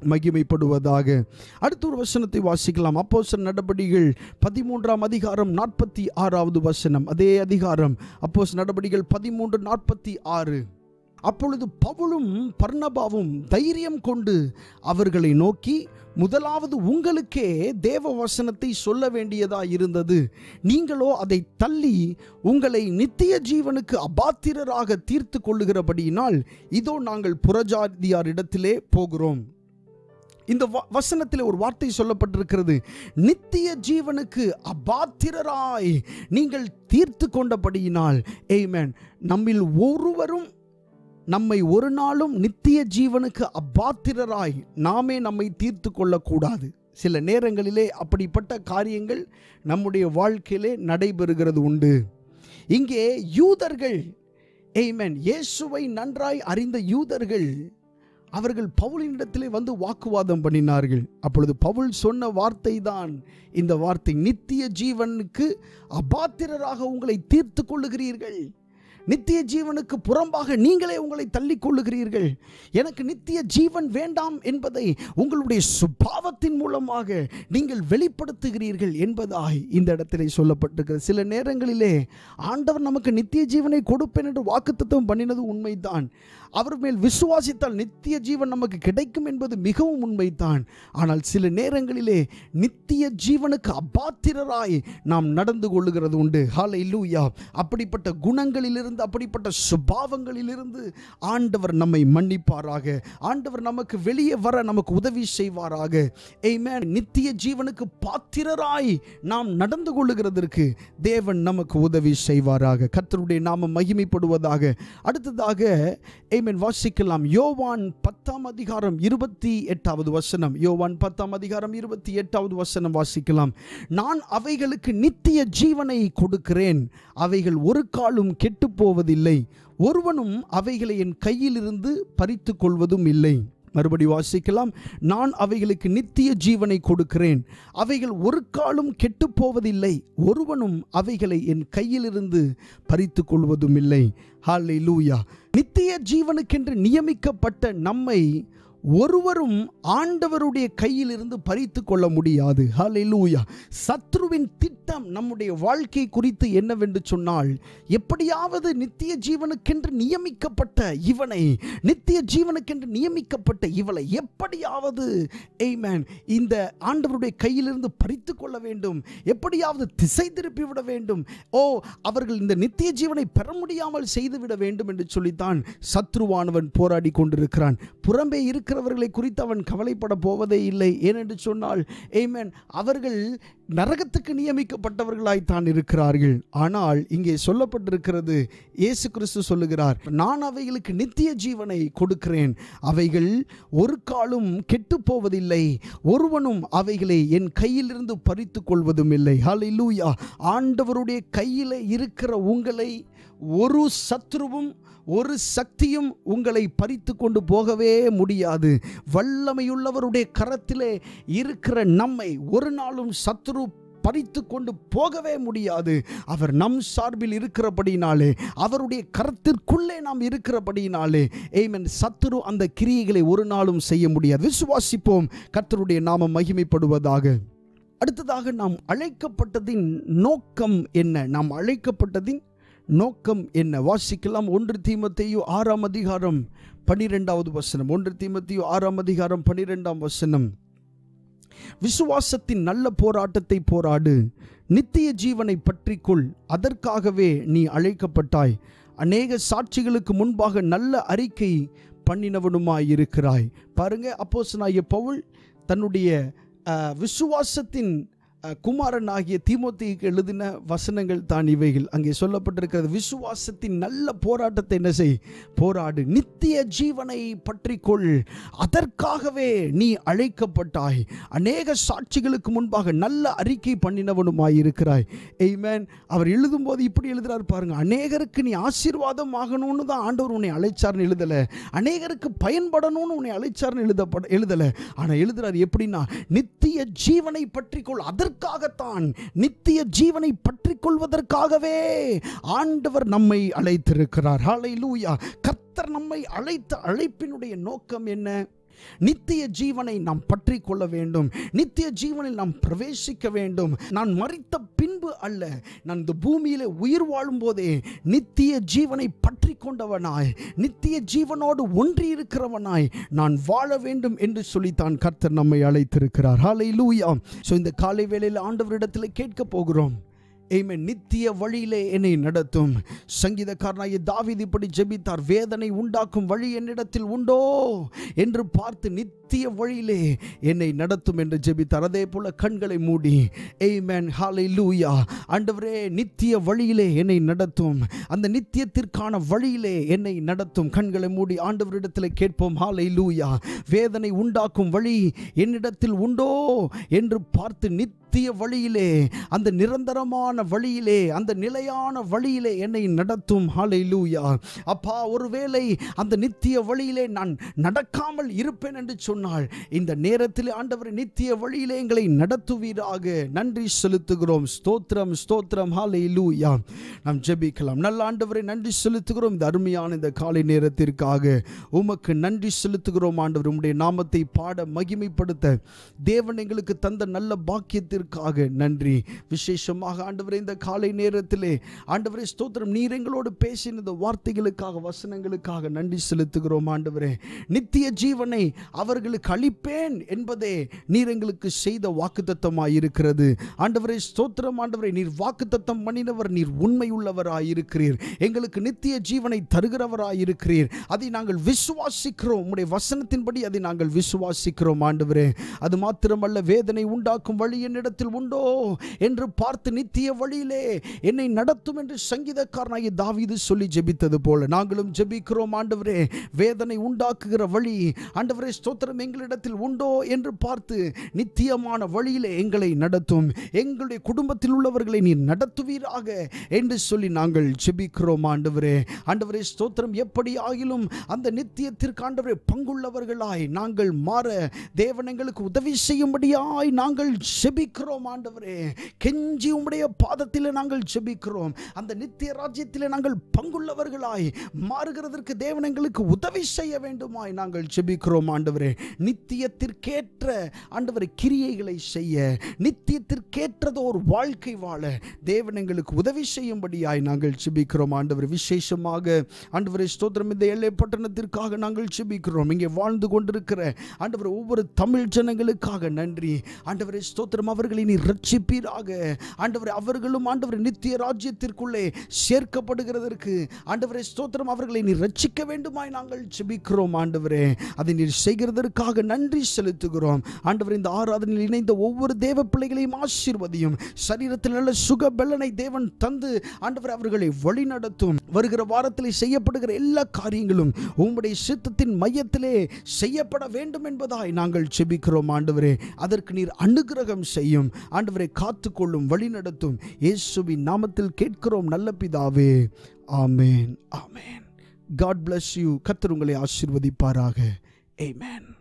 Speaker 1: மகிமைப்படுவதாக. அடுத்த ஒரு வசனத்தை வாசிக்கலாம். அப்போஸ்தலர் நடபடிகள் பதிமூன்றாம் அதிகாரம் நாற்பத்தி ஆறாவது வசனம். அதே அதிகாரம், அப்போஸ்தலர் நடபடிகள் பதிமூன்று நாற்பத்தி ஆறு. அப்பொழுது பவுலும் பர்னபாவும் தைரியம் கொண்டு அவர்களை நோக்கி, முதலாவது உங்களுக்கே தேவ வசனத்தை சொல்ல வேண்டியதா இருந்தது. நீங்களோ அதை தள்ளி உங்களை நித்திய ஜீவனுக்கு அபாத்திரராக தீர்த்து கொள்ளுகிறபடியினால் இதோ நாங்கள் புறஜாதியாரிடத்திலே போகிறோம். இந்த வசனத்தில் ஒரு வார்த்தை சொல்லப்பட்டிருக்கிறது, நித்திய ஜீவனுக்கு அபாத்திரராய் நீங்கள் தீர்த்து கொண்டபடியினால். ஆமென். நம்மில் ஒருவரும் நம்மை ஒரு நாளும் நித்திய ஜீவனுக்கு அபாத்திரராய் நாமே நம்மை தீர்த்து கொள்ளக்கூடாது. சில நேரங்களிலே அப்படிப்பட்ட காரியங்கள் நம்முடைய வாழ்க்கையிலே நடைபெறுகிறது உண்டு. இங்கே யூதர்கள், ஆமென், இயேசுவை நன்றாய் அறிந்த யூதர்கள், அவர்கள் பவுலினிடத்திலே வந்து வாக்குவாதம் பண்ணினார்கள். அப்பொழுது பவுல் சொன்ன வார்த்தை தான் இந்த வார்த்தை, நித்திய ஜீவனுக்கு அபாத்திரராக உங்களை தீர்த்து கொள்ளுகிறீர்கள். நித்திய ஜீவனுக்கு புறம்பாக நீங்களே உங்களை தள்ளி கொள்ளுகிறீர்கள். எனக்கு நித்திய ஜீவன் வேண்டாம் என்பதை உங்களுடைய சுபாவத்தின் மூலமாக நீங்கள் வெளிப்படுத்துகிறீர்கள் என்பதாய் இந்த இடத்திலே சொல்லப்பட்டிருக்கிறது. சில நேரங்களிலே ஆண்டவர் நமக்கு நித்திய ஜீவனை கொடுப்பேன் என்று வாக்குத்தத்தம் பண்ணினது உண்மைதான். அவர் மேல் விசுவாசித்தால் நித்திய ஜீவன் நமக்கு கிடைக்கும் என்பது மிகவும் உண்மைதான். ஆனால் சில நேரங்களிலே நித்திய ஜீவனுக்கு அபாத்திரராய் நாம் நடந்து கொள்ளுகிறது உண்டு. ஹல்லேலூயா. அப்படிப்பட்ட குணங்களிலிருந்து, அப்படிப்பட்ட சுபாவங்களிலிருந்து ஆண்டவர் நம்மை மன்னிப்பாராக. ஆண்டவர் நமக்கு வெளியே வர நமக்கு உதவி செய்வாராக. ஆமென். நித்திய ஜீவனுக்கு பாத்திரராய் நாம் நடந்து கொள்ளுகிறதற்கு தேவன் நமக்கு உதவி செய்வாராக. கர்த்தருடைய நாமம் மகிமைப்படுவதாக. அடுத்ததாக ஆமென், வாசிக்கலாம். யோவான் பத்தாம் அதிகாரம் இருபத்தி எட்டாவது வசனம். யோவான் பத்தாம் அதிகாரம் இருபத்தி எட்டாவது வசனம் வாசிக்கலாம். நான் அவைகளுக்கு நித்திய ஜீவனை கொடுக்கிறேன், அவைகள் ஒரு காலும் கெட்டு போவதில்லை, ஒருவனும் அவைகளை என் கையிலிருந்து பறித்து கொள்வதும் இல்லை. மறுபடி வாசிக்கலாம். நான் அவைகளுக்கு நித்திய ஜீவனை கொடுக்கிறேன், அவைகள் ஒரு காலும் கெட்டு போவதில்லை, ஒருவனும் அவைகளை என் கையிலிருந்து பறித்து கொள்வதும் இல்லை. ஹல்லேலூயா. நித்திய ஜீவனுக்கென்று நியமிக்கப்பட்ட நம்மை ஒருவரும் ஆண்டவருடைய கையிலிருந்து பறித்து கொள்ள முடியாது. ஹல்லேலூயா. சத்ருவின் திட்டம் நம்முடைய வாழ்க்கை குறித்து என்னவென்று சொன்னால், எப்படியாவது நித்திய ஜீவனுக்கென்று நியமிக்கப்பட்ட இவனை, நித்திய ஜீவனுக்கென்று நியமிக்கப்பட்ட இவளை எப்படியாவது ஆமென் இந்த ஆண்டவருடைய கையிலிருந்து பறித்து கொள்ள வேண்டும், எப்படியாவது திசை திருப்பி விட வேண்டும். ஓ, அவர்கள் இந்த நித்திய ஜீவனை பெற முடியாமல் செய்துவிட வேண்டும் என்று சொல்லித்தான் சத்ருவானவன் போராடி கொண்டிருக்கிறான். புறம்பே இருக்க இருக்கிறவர்களை குறித்து அவன் கவலைப்பட போவதே இல்லை. ஏனென்று சொன்னால் ஆமென், அவர்கள் நரகத்துக்கு நியமிக்கப்பட்டவர்களாய் தான் இருக்கிறார்கள். ஆனால் இங்கே சொல்லப்பட்டிருக்கிறது, இயேசு கிறிஸ்து சொல்லுகிறார், நான் அவைகளுக்கு நித்திய ஜீவனை கொடுக்கிறேன், அவைகள் ஒரு காலும் கெட்டு போவதில்லை, ஒருவனும் அவைகளை என் கையிலிருந்து பறித்து கொள்வதும் இல்லை. ஹல்லேலூயா. ஆண்டவருடைய கையில் இருக்கிற உங்களை ஒரு சத்ருவும் ஒரு சக்தியும் உங்களை பறித்து கொண்டு போகவே முடியாது. வல்லமையுள்ளவருடைய கரத்திலே இருக்கிற நம்மை ஒரு நாளும் சத்ரு பறித்து கொண்டு போகவே முடியாது. அவர் நம் சார்பில் இருக்கிறபடினாலே, அவருடைய கரத்திற்குள்ளே நாம் இருக்கிறபடினாலே ஆமென், சத்ரு அந்த கிரியைகளை ஒரு நாளும் செய்ய முடியாது. விசுவாசிப்போம். கர்த்தருடைய நாமம் மகிமைப்படுவதாக. அடுத்ததாக, நாம் அழைக்கப்பட்டதின் நோக்கம் என்ன? நாம் அழைக்கப்பட்டதின் நோக்கம் என்ன? வாசிக்கலாம். ஒன்று தீமோத்தேயு ஆறாம் அதிகாரம் பனிரெண்டாவது வசனம். ஒன்று தீமோத்தேயு ஆறாம் அதிகாரம் பனிரெண்டாம் வசனம். விசுவாசத்தின் நல்ல போராட்டத்தை போராடு, நித்திய ஜீவனை பற்றிக்கொள், அதற்காகவே நீ அழைக்கப்பட்டாய், அநேக சாட்சிகளுக்கு முன்பாக நல்ல அறிக்கை பண்ணினவனுமாய் இருக்கிறாய். பாருங்க, அப்போஸ்தலனாகிய பவுல் தன்னுடைய விசுவாசத்தின் குமாரன் ஆகிய தீமோத்தேயுக்கு எழுதின வசனங்கள் தான் இவைகள். அங்கே சொல்லப்பட்டிருக்கிறது, விசுவாசத்தின் நல்ல போராட்டத்தை என்ன செய்? போராடு, நித்திய ஜீவனை பற்றிக்கொள், அதற்காகவே நீ அழைக்கப்பட்டாய், அநேக சாட்சிகளுக்கு முன்பாக நல்ல அறிக்கை பண்ணினவனுமாய் இருக்கிறாய். ஆமென். அவர் எழுதும்போது இப்படி எழுதுறாரு பாருங்க, அநேகருக்கு நீ ஆசீர்வாதம் ஆகணும்னு தான் ஆண்டவர் உன்னை அழைச்சார்னு எழுதல, அநேகருக்கு பயன்படணும்னு உன்னை அழைச்சார்னு எழுதப்பட எழுதல ஆனா எழுதுறாரு எப்படின்னா, நித்திய ஜீவனை பற்றிக்கொள், அதற்கு அதற்காகத்தான், நித்திய ஜீவனை பற்றிக் கொள்வதற்காகவே ஆண்டவர் நம்மை அழைத்திருக்கிறார். ஹல்லேலூயா. கர்த்தர் நம்மை அழைத்த அழைப்பினுடைய நோக்கம் என்ன? நித்திய ஜீவனை நாம் பற்றி கொள்ள வேண்டும். நித்திய ஜீவனில் நாம் பிரவேசிக்க வேண்டும். நான் மரித்த பின்பு அல்ல, நான் இந்த பூமியிலே உயிர் வாழும் போதே நித்திய ஜீவனை பற்றி கொண்டவனாய், நித்திய ஜீவனோடு ஒன்றி இருக்கிறவனாய் நான் வாழ வேண்டும் என்று சொல்லித்தான் கர்த்தர் நம்மை அழைத்திருக்கிறார். ஹல்லேலூயா. ஸோ இந்த காலை வேளையில் ஆண்டவரிடத்தில் கேட்க போகிறோம். ஆமென். நித்திய வழியிலே என்னை நடத்தும். சங்கீதக்காரனாகிய தாவீது இப்படி ஜெபித்தார், வேதனை உண்டாக்கும் வழி என்னிடத்தில் உண்டோ என்று பார்த்து நித்திய வழியிலே என்னை நடத்தும் என்று ஜெபித்தார். அதே போல கண்களை மூடி ஆமென் ஹல்லேலூயா, ஆண்டவரே நித்திய வழியிலே என்னை நடத்தும், அந்த நித்தியத்திற்கான வழியிலே என்னை நடத்தும். கண்களை மூடி ஆண்டவரிடத்தில் கேட்போம். ஹல்லேலூயா. வேதனை உண்டாக்கும் வழி என்னிடத்தில் உண்டோ என்று பார்த்து நித்திய வழியிலே, அந்த நிரந்தரமான வழியிலே, அந்த நிலையான வழியிலே என்னை நடத்தும். ஹல்லேலூயா. அப்பா, ஒருவேளை அந்த நித்திய வழியிலே நான் நடக்காமல் இருப்பேன் என்று சொன்னால் இந்த நேரத்தில் ஆண்டவரே நித்திய வழியிலே எங்களை நடத்துவீராக. நன்றி செலுத்துகிறோம். ஸ்தோத்திரம் ஸ்தோத்திரம். ஹல்லேலூயா. நாம் ஜெபிக்கலாம். நல்ல ஆண்டவரே நன்றி செலுத்துகிறோம் இந்த அருமையான இந்த காலை நேரத்திற்காக. உமக்கு நன்றி செலுத்துகிறோம் ஆண்டவர். உம்முடைய நாமத்தை பாட மகிமைப்படுத்த தேவன் எங்களுக்கு தந்த நல்ல பாக்கியத்திற்காக நன்றி. விசேஷமாக ஆண்டவரே இந்த காலை நேரத்திலே ஆண்டவரே ஸ்தோத்திரம், நீர் எங்களோடு பேசின இந்த வார்த்தைகளுக்காக, வசனங்களுக்காக நன்றி செலுத்துகிறோம் ஆண்டவரே. நித்திய ஜீவனை அவர்களுக்கு அளிப்பேன் என்பதே நீர் எங்களுக்கு செய்த வாக்குத்தத்தமாய் இருக்கிறது. ஆண்டவரே ஸ்தோத்திரம். ஆண்டவரே நீர் வாக்குத்தத்தம் பண்ணினவர், நீர் உண்மை உள்ளவராய் இருக்கிறீர். எங்களுக்கு நித்திய ஜீவனை தருகிறவராய் இருக்கிறீர். அதை நாங்கள் விசுவாசிக்கிறோம். உம்முடைய வசனத்தின்படி அதை நாங்கள் விசுவாசிக்கிறோம் ஆண்டவரே. அது மாத்திரமல்ல, வேதனை உண்டாக்கும் வழி என்னிடத்தில் உண்டோ என்று பார்த்து நித்திய வழியிலே என்னை நடத்தும் என்று சங்கீதக்காரனாகிய தாவீது சொல்லி ஜெபித்தது போல நாங்களும் ஜெபிக்கிறோம் ஆண்டவரே. வேதனை உண்டாக்குகிற வழி ஆண்டவரே ஸ்தோத்திரம் எங்களிடத்தில் உண்டோ என்று பார்த்து நித்தியமான வழியிலே எங்களை நடத்தும். எங்களுடைய குடும்பத்தில் உள்ளவர்களை நீர் நடத்துவீராக என்று சொல்லி நாங்கள் ஜெபிக்கிறோம் ஆண்டவரே. ஆண்டவரே ஸ்தோத்திரம், எப்படி ஆகிலும் அந்த நித்தியத்திற்கு ஆண்டவரே பங்குள்ளவர்களாய் நாங்கள் மாற தேவன் எங்களுக்கு உதவி செய்யும்படியாய் நாங்கள் ஜெபிக்கிறோம் ஆண்டவரே. கெஞ்சி உம்முடைய பாதத்திலே நாங்கள் ஜெபிக்கிறோம். அந்த நித்திய ராஜ்யத்திலே நாங்கள் பங்குள்ளவர்களாய் மாறுகிறதற்கு தேவன் எங்களுக்கு உதவி செய்ய வேண்டுமாய் நாங்கள் ஜெபிக்கிறோம் ஆண்டவரே. நித்தியத்திற்கேற்ற ஆண்டவரே கிரியைகளை செய்ய, நித்தியத்திற்கேற்றதோர் வாழ்க்கை வாழ தேவன் எங்களுக்கு உதவி செய்யும்படியாய் நாங்கள் ஜெபிக்கிறோம் ஆண்டவரே. விசேஷமாக ஆண்டவரே ஸ்தோத்திரம், இந்த எல்லை பட்டணத்திற்காக நாங்கள் ஜெபிக்கிறோம். இங்கே வாழ்ந்து கொண்டிருக்கிற ஆண்டவரே ஒவ்வொரு தமிழ் ஜனங்களுக்காக நன்றி ஆண்டவரே ஸ்தோத்திரம். அவர்களை நீ ரட்சிப்பீராக ஆண்டவரே. அவர்களும் ஆண்டவரே நித்திய ராஜ்யத்திற்குள்ளே சேர்க்கப்படுகிறதற்கு ஆண்டவரே ஸ்தோத்திரம், அவர்களை நீ ரட்சிக்க வேண்டுமாய் நாங்கள் ஜெபிக்கிறோம் ஆண்டவரே. அதை நீர் செய்கிறதற்காக நன்றி செலுத்துகிறோம் ஆண்டவரே. இந்த ஆராதனையில் இணைந்த ஒவ்வொரு தேவ பிள்ளைகளையும் ஆசீர்வதியும். சரீரத்தில் நல்ல சுக பலனை தேவன் தந்து ஆண்டவரே அவர்களை வழி நடத்தும். வருகிற வாரத்தில் செய்யப்படுகிற எல்லா காரியங்களும் உம்முடைய சித்தத்தின் மையத்திலே செய்யப்பட வேண்டும் என்பதாய் நாங்கள் ஜெபிக்கிறோம் ஆண்டவரே. அதற்கு நீர் அனுக்கிரகம் செய்யும் ஆண்டவரை, காத்துக்கொள்ளும், வழி நடத்தும். இயேசுவின் நாமத்தில் கேட்கிறோம் நல்ல பிதாவே. ஆமென், ஆமென். God bless you. கர்த்தர் உங்களை ஆசீர்வதிப்பாராக. Amen.